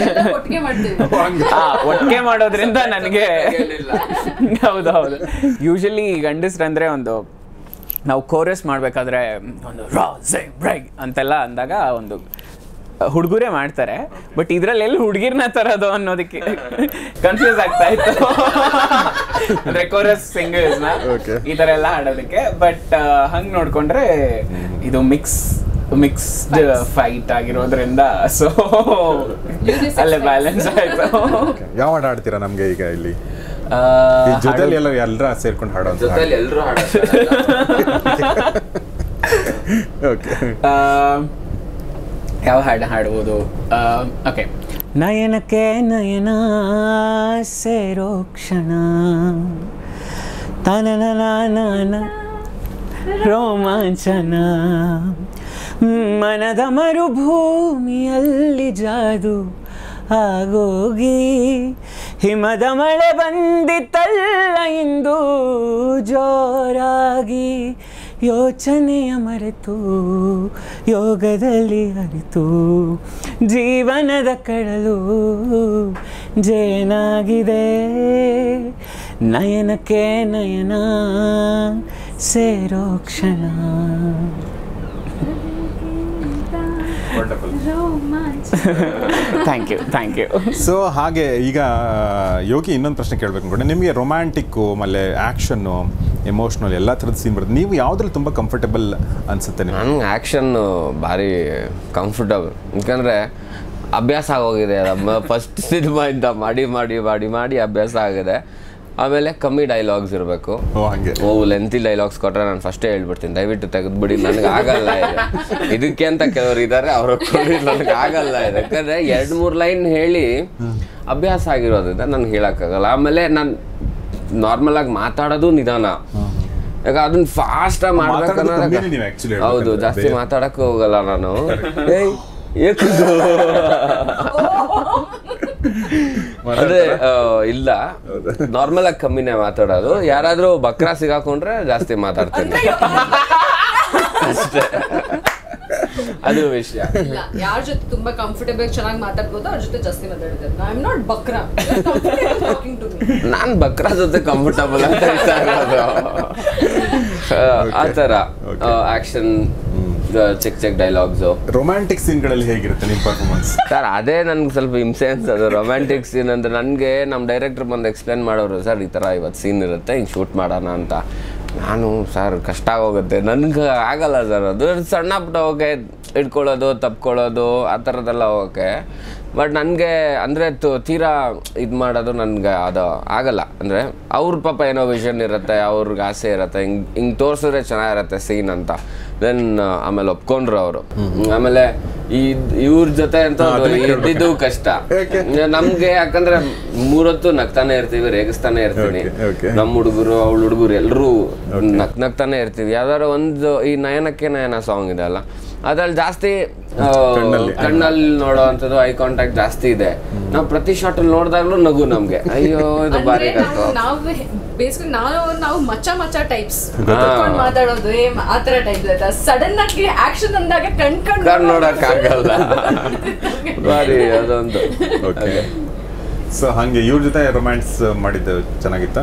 ಒಟ್ಟಿಗೆ ಮಾಡೋದ್ರಿಂದ ನನಗೆ ಹೌದು ಹೌದು ಯೂಶಲಿ ಗಂಡಸ್ರಂದ್ರೆ ಒಂದು ನಾವು ಕೋರಸ್ ಮಾಡಬೇಕಾದ್ರೆ ಒಂದು ರಾ ಝೈ ಬ್ರೈ ಅಂತೆಲ್ಲ ಅಂದಾಗ ಒಂದು ಹುಡುಗರೇ ಮಾಡ್ತಾರೆ. ಬಟ್ ಇದರಲ್ಲಿ ಎಲ್ಲಿ ಹುಡುಗಿರ್ನ ತರೋದು ಅನ್ನೋದಕ್ಕೆ ಕನ್ಫ್ಯೂಸ್ ಆಗ್ತಾ ಇತ್ತು. ಅಂದರೆ ಕೋರಸ್ ಸಿಂಗರ್ಸ್ನ ಈ ಥರ ಎಲ್ಲ ಹಾಡೋದಕ್ಕೆ. ಬಟ್ ಹಂಗೆ ನೋಡಿಕೊಂಡ್ರೆ ಇದು ಮಿಕ್ಸ್ ಮಿಕ್ಸ್ಡ್ ಫೈಟ್ ಆಗಿರೋದ್ರಿಂದ ಸೊ ಅಲ್ಲೇ ಬ್ಯಾಲೆನ್ಸ್ ಆಯಿತು. ಯಾವ ಹಾಡು ಹಾಡ್ತೀರಾ ನಮಗೆ ಈಗ ಇಲ್ಲಿ ಜೊತೆಲಿ ಎಲ್ಲ ಎಲ್ಲರ ಸೇರ್ಕೊಂಡು ಹಾಡೋ ಜೊತೆಲಿ ಎಲ್ಲರೂ ಓಕೆ ಯಾವ ಹಾಡು ಹಾಡ್ಬೋದು? ಓಕೆ. ನಯನಕ್ಕೆ ನಯನ ಸೇರೋ ಕ್ಷಣ ತನನ ರೋಮಾಂಚನ ಮನದ ಮರುಭೂಮಿಯಲ್ಲಿ ಜಾದು ಆಗೋಗಿ ಹಿಮದ ಮಳೆ ಬಂದಿತ್ತಲ್ಲ ಇಂದು ಜೋರಾಗಿ ಯೋಚನೆಯ ಮರೆತು ಯೋಗದಲ್ಲಿ ಅರಿತು ಜೀವನದ ಕಡಲು ಜೇನಾಗಿದೆ ನಯನಕ್ಕೆ ನಯನ ಸೇರೋ ಕ್ಷಣ. Thank you thank you. So ಹಾಗೆ ಈಗ ಯೋಗಿ ಇನ್ನೊಂದು ಪ್ರಶ್ನೆ ಕೇಳಬೇಕು ಅನ್ಕೊಂಡೆ. ನಿಮಗೆ ರೊಮ್ಯಾಂಟಿಕ್ಕು ಆಮೇಲೆ ಆ್ಯಕ್ಷನ್ನು ಎಮೋಷ್ನಲ್ ಎಲ್ಲ ಥರದ ಸೀನ್ ಬರುತ್ತೆ. ನೀವು ಯಾವುದ್ರಲ್ಲಿ ತುಂಬ ಕಂಫರ್ಟಬಲ್ ಅನಿಸುತ್ತೆ? ನಂಗೆ ಆ್ಯಕ್ಷನ್ನು ಭಾರಿ ಕಂಫರ್ಟಬಲ್, ಯಾಕಂದರೆ ಅಭ್ಯಾಸ ಆಗೋಗಿದೆ. ನಮ್ಮ ಫಸ್ಟ್ ಸಿನಿಮಾ ಇಂದ ಮಾಡಿ ಮಾಡಿ ಮಾಡಿ ಮಾಡಿ ಅಭ್ಯಾಸ ಆಗಿದೆ. ಆಮೇಲೆ ಕಮ್ಮಿ ಡೈಲಾಗ್ಸ್ ಇರಬೇಕು. ಹಂಗೆ ಓ ಲೆಂತಿ ಡೈಲಾಗ್ಸ್ ಕೊಟ್ಟರೆ ನಾನು ಫಸ್ಟೇ ಹೇಳ್ಬಿಡ್ತೀನಿ, ದಯವಿಟ್ಟು ತೆಗೆದ್ಬಿಡಿ, ನನಗೆ ಆಗಲ್ಲ ಇದೆ. ಇದಕ್ಕೆ ಅಂತ ಕೆಲವರು ಇದ್ದಾರೆ, ಅವ್ರ ಕೊಡಿ, ನನಗೆ ಆಗಲ್ಲ ಇದೆ. ಯಾಕಂದರೆ ಎರಡು ಮೂರು ಲೈನ್ ಹೇಳಿ ಅಭ್ಯಾಸ ಆಗಿರೋದ್ರಿಂದ ನನಗೆ ಹೇಳೋಕ್ಕಾಗಲ್ಲ. ಆಮೇಲೆ ನಾನು ನಾರ್ಮಲಾಗಿ ಮಾತಾಡೋದು ನಿಧಾನ, ಯಾಕ ಅದನ್ನ ಫಾಸ್ಟಾಗಿ ಮಾಡ್ಬೇಕನ್ನೋದು. ಹೌದು, ಜಾಸ್ತಿ ಮಾತಾಡೋಕ್ಕೂ ಹೋಗಲ್ಲ ನಾನು. ಏಯ್ ಏಕಿದು ಅದೇ ಇಲ್ಲ, ನಾರ್ಮಲ್ ಆಗಿ ಕಮ್ಮಿನೇ ಮಾತಾಡೋದು. ಯಾರಾದ್ರೂ ಬಕ್ರಾ ಸಿಗಾಕೊಂಡ್ರೆ ಜಾಸ್ತಿ ಮಾತಾಡ್ತೀನಿ ಅಷ್ಟೇ, ಅದು ವಿಷಯ. ಯಾರ ಜೊತೆ ತುಂಬಾ ಕಂಫರ್ಟಬಲ್ ಚೆನ್ನಾಗಿ ಮಾತಾಡ್ಬೋದು ಅವ್ರ ಜೊತೆ ಜಾಸ್ತಿ ಮಾತಾಡ್ತಾರೆ. ಐ ಆಮ್ ನಾಟ್ ಬಕ್ರಾ, ನಾನ್ ಬಕ್ರಾ ಜೊತೆ ಕಂಫರ್ಟಬಲ್ ಅಂತ ಹೇಳ್ತಾ ಇರೋದು. ಆ ಥರ action, check check dialogues. Romantic ಸೀನ್ಗಳಲ್ಲಿ ಹೇಗಿರುತ್ತೆ ನಿಮ್ಮ ಪರ್ಫಾರ್ಮೆನ್ಸ್? ಸರ್ ಅದೇ ನನ್ಗೆ ಸ್ವಲ್ಪ ಹಿಂಸೆ ಅನ್ಸೋದು. ರೊಮ್ಯಾಂಟಿಕ್ ಸೀನ್ ಅಂದರೆ ನನಗೆ ನಮ್ಮ ಡೈರೆಕ್ಟರ್ ಬಂದು ಎಕ್ಸ್ಪ್ಲೇನ್ ಮಾಡೋರು, ಸರ್ ಈ ಥರ ಇವತ್ತು ಸೀನ್ ಇರುತ್ತೆ, ಹಿಂಗೆ ಶೂಟ್ ಮಾಡೋಣ ಅಂತ. ನಾನು ಸರ್ ಕಷ್ಟ ಆಗೋಗುತ್ತೆ, ನನಗೆ ಆಗಲ್ಲ ಸರ್ ಅದು. ಸಣ್ಣ ಪುಟ್ಟ ಹೋಗಕ್ಕೆ ಇಟ್ಕೊಳ್ಳೋದು, ತಪ್ಕೊಳ್ಳೋದು, ಆ ಥರದ್ದೆಲ್ಲ ಹೋಗೋಕ್ಕೆ. ಬಟ್ ನನಗೆ ಅಂದರೆ ತೀರಾ ಇದು ಮಾಡೋದು ನನಗೆ ಅದು ಆಗಲ್ಲ. ಅಂದರೆ ಅವ್ರ ಪಾಪ ಏನೋ ವಿಷನ್ ಇರುತ್ತೆ, ಅವ್ರಿಗೆ ಆಸೆ ಇರುತ್ತೆ, ಹಿಂಗೆ ಹಿಂಗೆ ತೋರಿಸಿದ್ರೆ ಚೆನ್ನಾಗಿರುತ್ತೆ ಸೀನ್ ಅಂತ. ದೆನ್ ಆಮೇಲೆ ಒಪ್ಕೊಂಡ್ರು ಅವರು. ಆಮೇಲೆ ಈ ಇವ್ರ ಜೊತೆ ಅಂತ ಇದ್ದಿದ್ದು ಕಷ್ಟ ನಮ್ಗೆ, ಯಾಕಂದ್ರೆ ಮೂರೊತ್ತು ನಗ್ತಾನೆ ಇರ್ತೀವಿ, ರೇಗಿಸ್ತಾನೆ ಇರ್ತೀನಿ. ನಮ್ಮ ಹುಡುಗರು ಅವಳ ಹುಡುಗರು ಎಲ್ಲರೂ ನಕ್ ನಗ್ತಾನೆ ಇರ್ತೀವಿ. ಯಾವ್ದಾದ್ರು ಒಂದು ಈ ನಯನಕ್ಕೆ ನಯನ ಸಾಂಗ್ ಇದೆ ಅಲ್ಲ, ಅದ್ರಲ್ಲಿ ಜಾಸ್ತಿ ಕಣ್ಣಲ್ಲಿ ನೋಡೋ ಅಂಥದ್ದು, ಐ ಕಾಂಟ್ಯಾಕ್ಟ್ ಜಾಸ್ತಿ ಇದೆ. ನಾವು ಪ್ರತಿ ಶಾರ್ಟ್ ಅಲ್ಲಿ ನೋಡಿದಾಗ್ಲೂ ನಗು ನಮ್ಗೆ, ಅಯ್ಯೋ ಇದು ಬಾರಿ ಕಷ್ಟ. ಬೇಸಿಕಲಿ ನಾವು ನಾವು ಮಚ್ಚ ಮಚ್ಚ ಟೈಪ್ಸ್ ಮಾತಾಡೋದು ಆ ತರ ಟೈಪ್ ಇರುತ್ತೆ. ಸಡನ್ ಆಗಿ ಆಕ್ಷನ್ ಅಂದಾಗ ಕಣ್ಕಂಡು ನೋಡಕ್ ಆಗಲ್ಲ, ಬಾರಿ ಅದೊಂದು. ಸೊ ಹಂಗೆ ಇವ್ರ ಜೊತೆ ರೊಮ್ಯಾನ್ಸ್ ಮಾಡಿದ್ದು ಚೆನ್ನಾಗಿತ್ತ?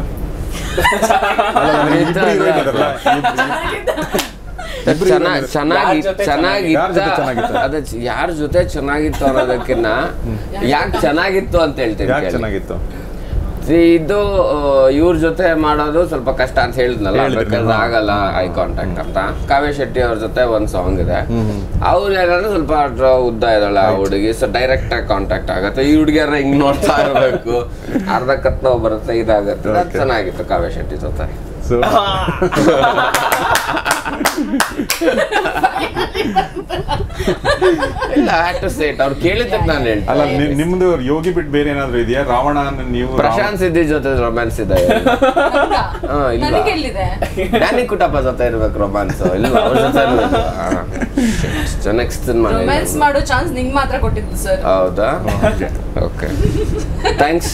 ಚೆನ್ನಾಗಿ ಚೆನ್ನಾಗಿತ್ತು. ಅದ ಯಾರ ಜೊತೆ ಚೆನ್ನಾಗಿತ್ತು ಅನ್ನೋದಕ್ಕಿನ್ನ ಯಾಕೆ ಚೆನ್ನಾಗಿತ್ತು ಅಂತ ಹೇಳ್ತೀನಿ. ಚೆನ್ನಾಗಿತ್ತು ಇದು ಇವ್ರ ಜೊತೆ ಮಾಡೋದು ಸ್ವಲ್ಪ ಕಷ್ಟ ಅಂತ ಹೇಳಿದ್ನಲ್ಲ, ಬೇಕಾದ್ರೆ ಆಗಲ್ಲ ಐ ಕಾಂಟ್ಯಾಕ್ಟ್ ಅಂತ. ಕಾವ್ಯ ಶೆಟ್ಟಿ ಅವ್ರ ಜೊತೆ ಒಂದ್ ಸಾಂಗ್ ಇದೆ, ಅವ್ರು ಏನಂದ್ರೆ ಸ್ವಲ್ಪ ಉದ್ದ ಇದ್ದಾಳೆ ಆ ಹುಡುಗಿ, ಸೊ ಡೈರೆಕ್ಟ್ ಆಗಿ ಕಾಂಟ್ಯಾಕ್ಟ್ ಆಗತ್ತೆ. ಈ ಹುಡುಗಿಯರ ಹಿಂಗ್ ನೋಡ್ತಾ ಇರ್ಬೇಕು, ಅರ್ಧ ಕತ್ ನೋವು ಬರುತ್ತೆ, ಇದಾಗತ್ತೆ. ಅದು ಚೆನ್ನಾಗಿತ್ತು ಕಾವ್ಯ ಶೆಟ್ಟಿ ಜೊತೆ. ಅವ್ರು ಕೇಳಿದ್ದಕ್ಕೆ ನಾನು ಹೇಳ್ತೀನಿ. ಅಲ್ಲ, ನಿಮ್ದು ಯೋಗಿ ಬಿಟ್ಟು ಬೇರೆ ಏನಾದ್ರು ಇದೆಯಾ? ರಾವಣ ನೀವು ಪ್ರಶಾಂತ್ ಸಿದ್ದಿ ಜೊತೆ ರೊಮ್ಯಾನ್ಸ್ ಇದೆ? ಡ್ಯಾನಿ ಕುಟಪ್ಪ ಜೊತೆ ಇರ್ಬೇಕು ರೊಮ್ಯಾನ್ಸ್, ಇಲ್ಲ ಅವ್ರ ಜೊತೆ ನೆಕ್ಸ್ಟ್ ರೊಮ್ಯಾನ್ಸ್ ಮಾಡೋ ಚಾನ್ಸ್ ನಿಂಗೆ ಮಾತ್ರ ಕೊಟ್ಟಿದ್ದು ಸರ್. ಹೌದಾ? Okay, thanks.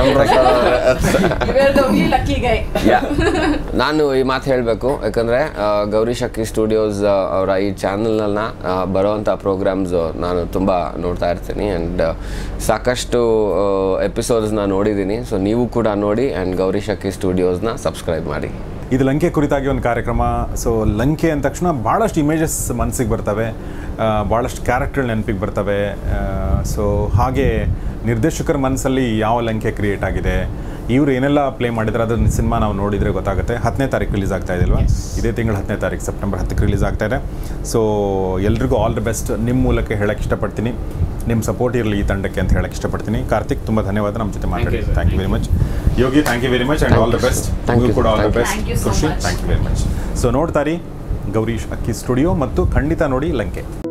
ನಾನು ಈ ಮಾತು ಹೇಳಬೇಕು, ಯಾಕಂದರೆ ಗೌರಿಶ್ ಅಕ್ಕಿ ಸ್ಟುಡಿಯೋಸ್ ಅವರ ಈ ಚಾನಲ್ನ ಬರೋವಂಥ ಪ್ರೋಗ್ರಾಮ್ಸು ನಾನು ತುಂಬ ನೋಡ್ತಾ ಇರ್ತೀನಿ ಆ್ಯಂಡ್ ಸಾಕಷ್ಟು ಎಪಿಸೋಡ್ಸ್ನ ನೋಡಿದ್ದೀನಿ. ಸೊ ನೀವು ಕೂಡ ನೋಡಿ ಆ್ಯಂಡ್ ಗೌರಿಶ್ ಅಕ್ಕಿ ಸ್ಟುಡಿಯೋಸ್ನ ಸಬ್ಸ್ಕ್ರೈಬ್ ಮಾಡಿ. ಇದು ಲಂಕೆ ಕುರಿತಾಗಿ ಒಂದು ಕಾರ್ಯಕ್ರಮ. ಸೊ ಲಂಕೆ ಅಂದ ತಕ್ಷಣ ಭಾಳಷ್ಟು ಇಮೇಜಸ್ ಮನಸ್ಸಿಗೆ ಬರ್ತವೆ, ಭಾಳಷ್ಟು ಕ್ಯಾರೆಕ್ಟರ್ ನೆನಪಿಗೆ ಬರ್ತವೆ. ಸೊ ಹಾಗೆ ನಿರ್ದೇಶಕರ ಮನಸ್ಸಲ್ಲಿ ಯಾವ ಲಂಕೆ ಕ್ರಿಯೇಟ್ ಆಗಿದೆ, ಇವರು ಏನೆಲ್ಲ ಪ್ಲೇ ಮಾಡಿದ್ರೆ ಅದನ್ನ ಸಿನಿಮಾ ನಾವು ನೋಡಿದರೆ ಗೊತ್ತಾಗುತ್ತೆ. ಹತ್ತನೇ ತಾರೀಕು ರಿಲೀಸ್ ಆಗ್ತಾ ಇದೆಯಲ್ವಾ? ಇದೇ ತಿಂಗಳು ಹತ್ತನೇ ತಾರೀಕು ಸೆಪ್ಟೆಂಬರ್ ಹತ್ತಕ್ಕೆ ರಿಲೀಸ್ ಆಗ್ತಾ ಇದೆ. ಸೊ ಎಲ್ರಿಗೂ ಆಲ್ ದಿ ಬೆಸ್ಟ್. ನಿಮ್ಮ ಮೂಲಕ ಹೇಳಕ್ಕೆ ಇಷ್ಟಪಡ್ತೀನಿ, ನಿಮ್ಮ ಸಪೋರ್ಟ್ ಇರಲಿ ಈ ತಂಡಕ್ಕೆ ಅಂತ ಹೇಳಕ್ಕೆ ಇಷ್ಟಪಡ್ತೀನಿ. ಕಾರ್ತಿಕ್, ತುಂಬ ಧನ್ಯವಾದ ನಮ್ಮ ಜೊತೆ ಮಾತಾಡಿ. Thank you very much. Yogi, thank you very much and all the best. ನಿಮಗೂ ಕೂಡ ಆಲ್ ದ ಬೆಸ್ಟ್. ಖುಷಿ, thank you very much. So ನೋಡ್ತಾರಿ ಗೌರೀಶ್ ಅಕ್ಕಿ ಸ್ಟುಡಿಯೋ ಮತ್ತು ಖಂಡಿತ ನೋಡಿ ಲಂಕೆ.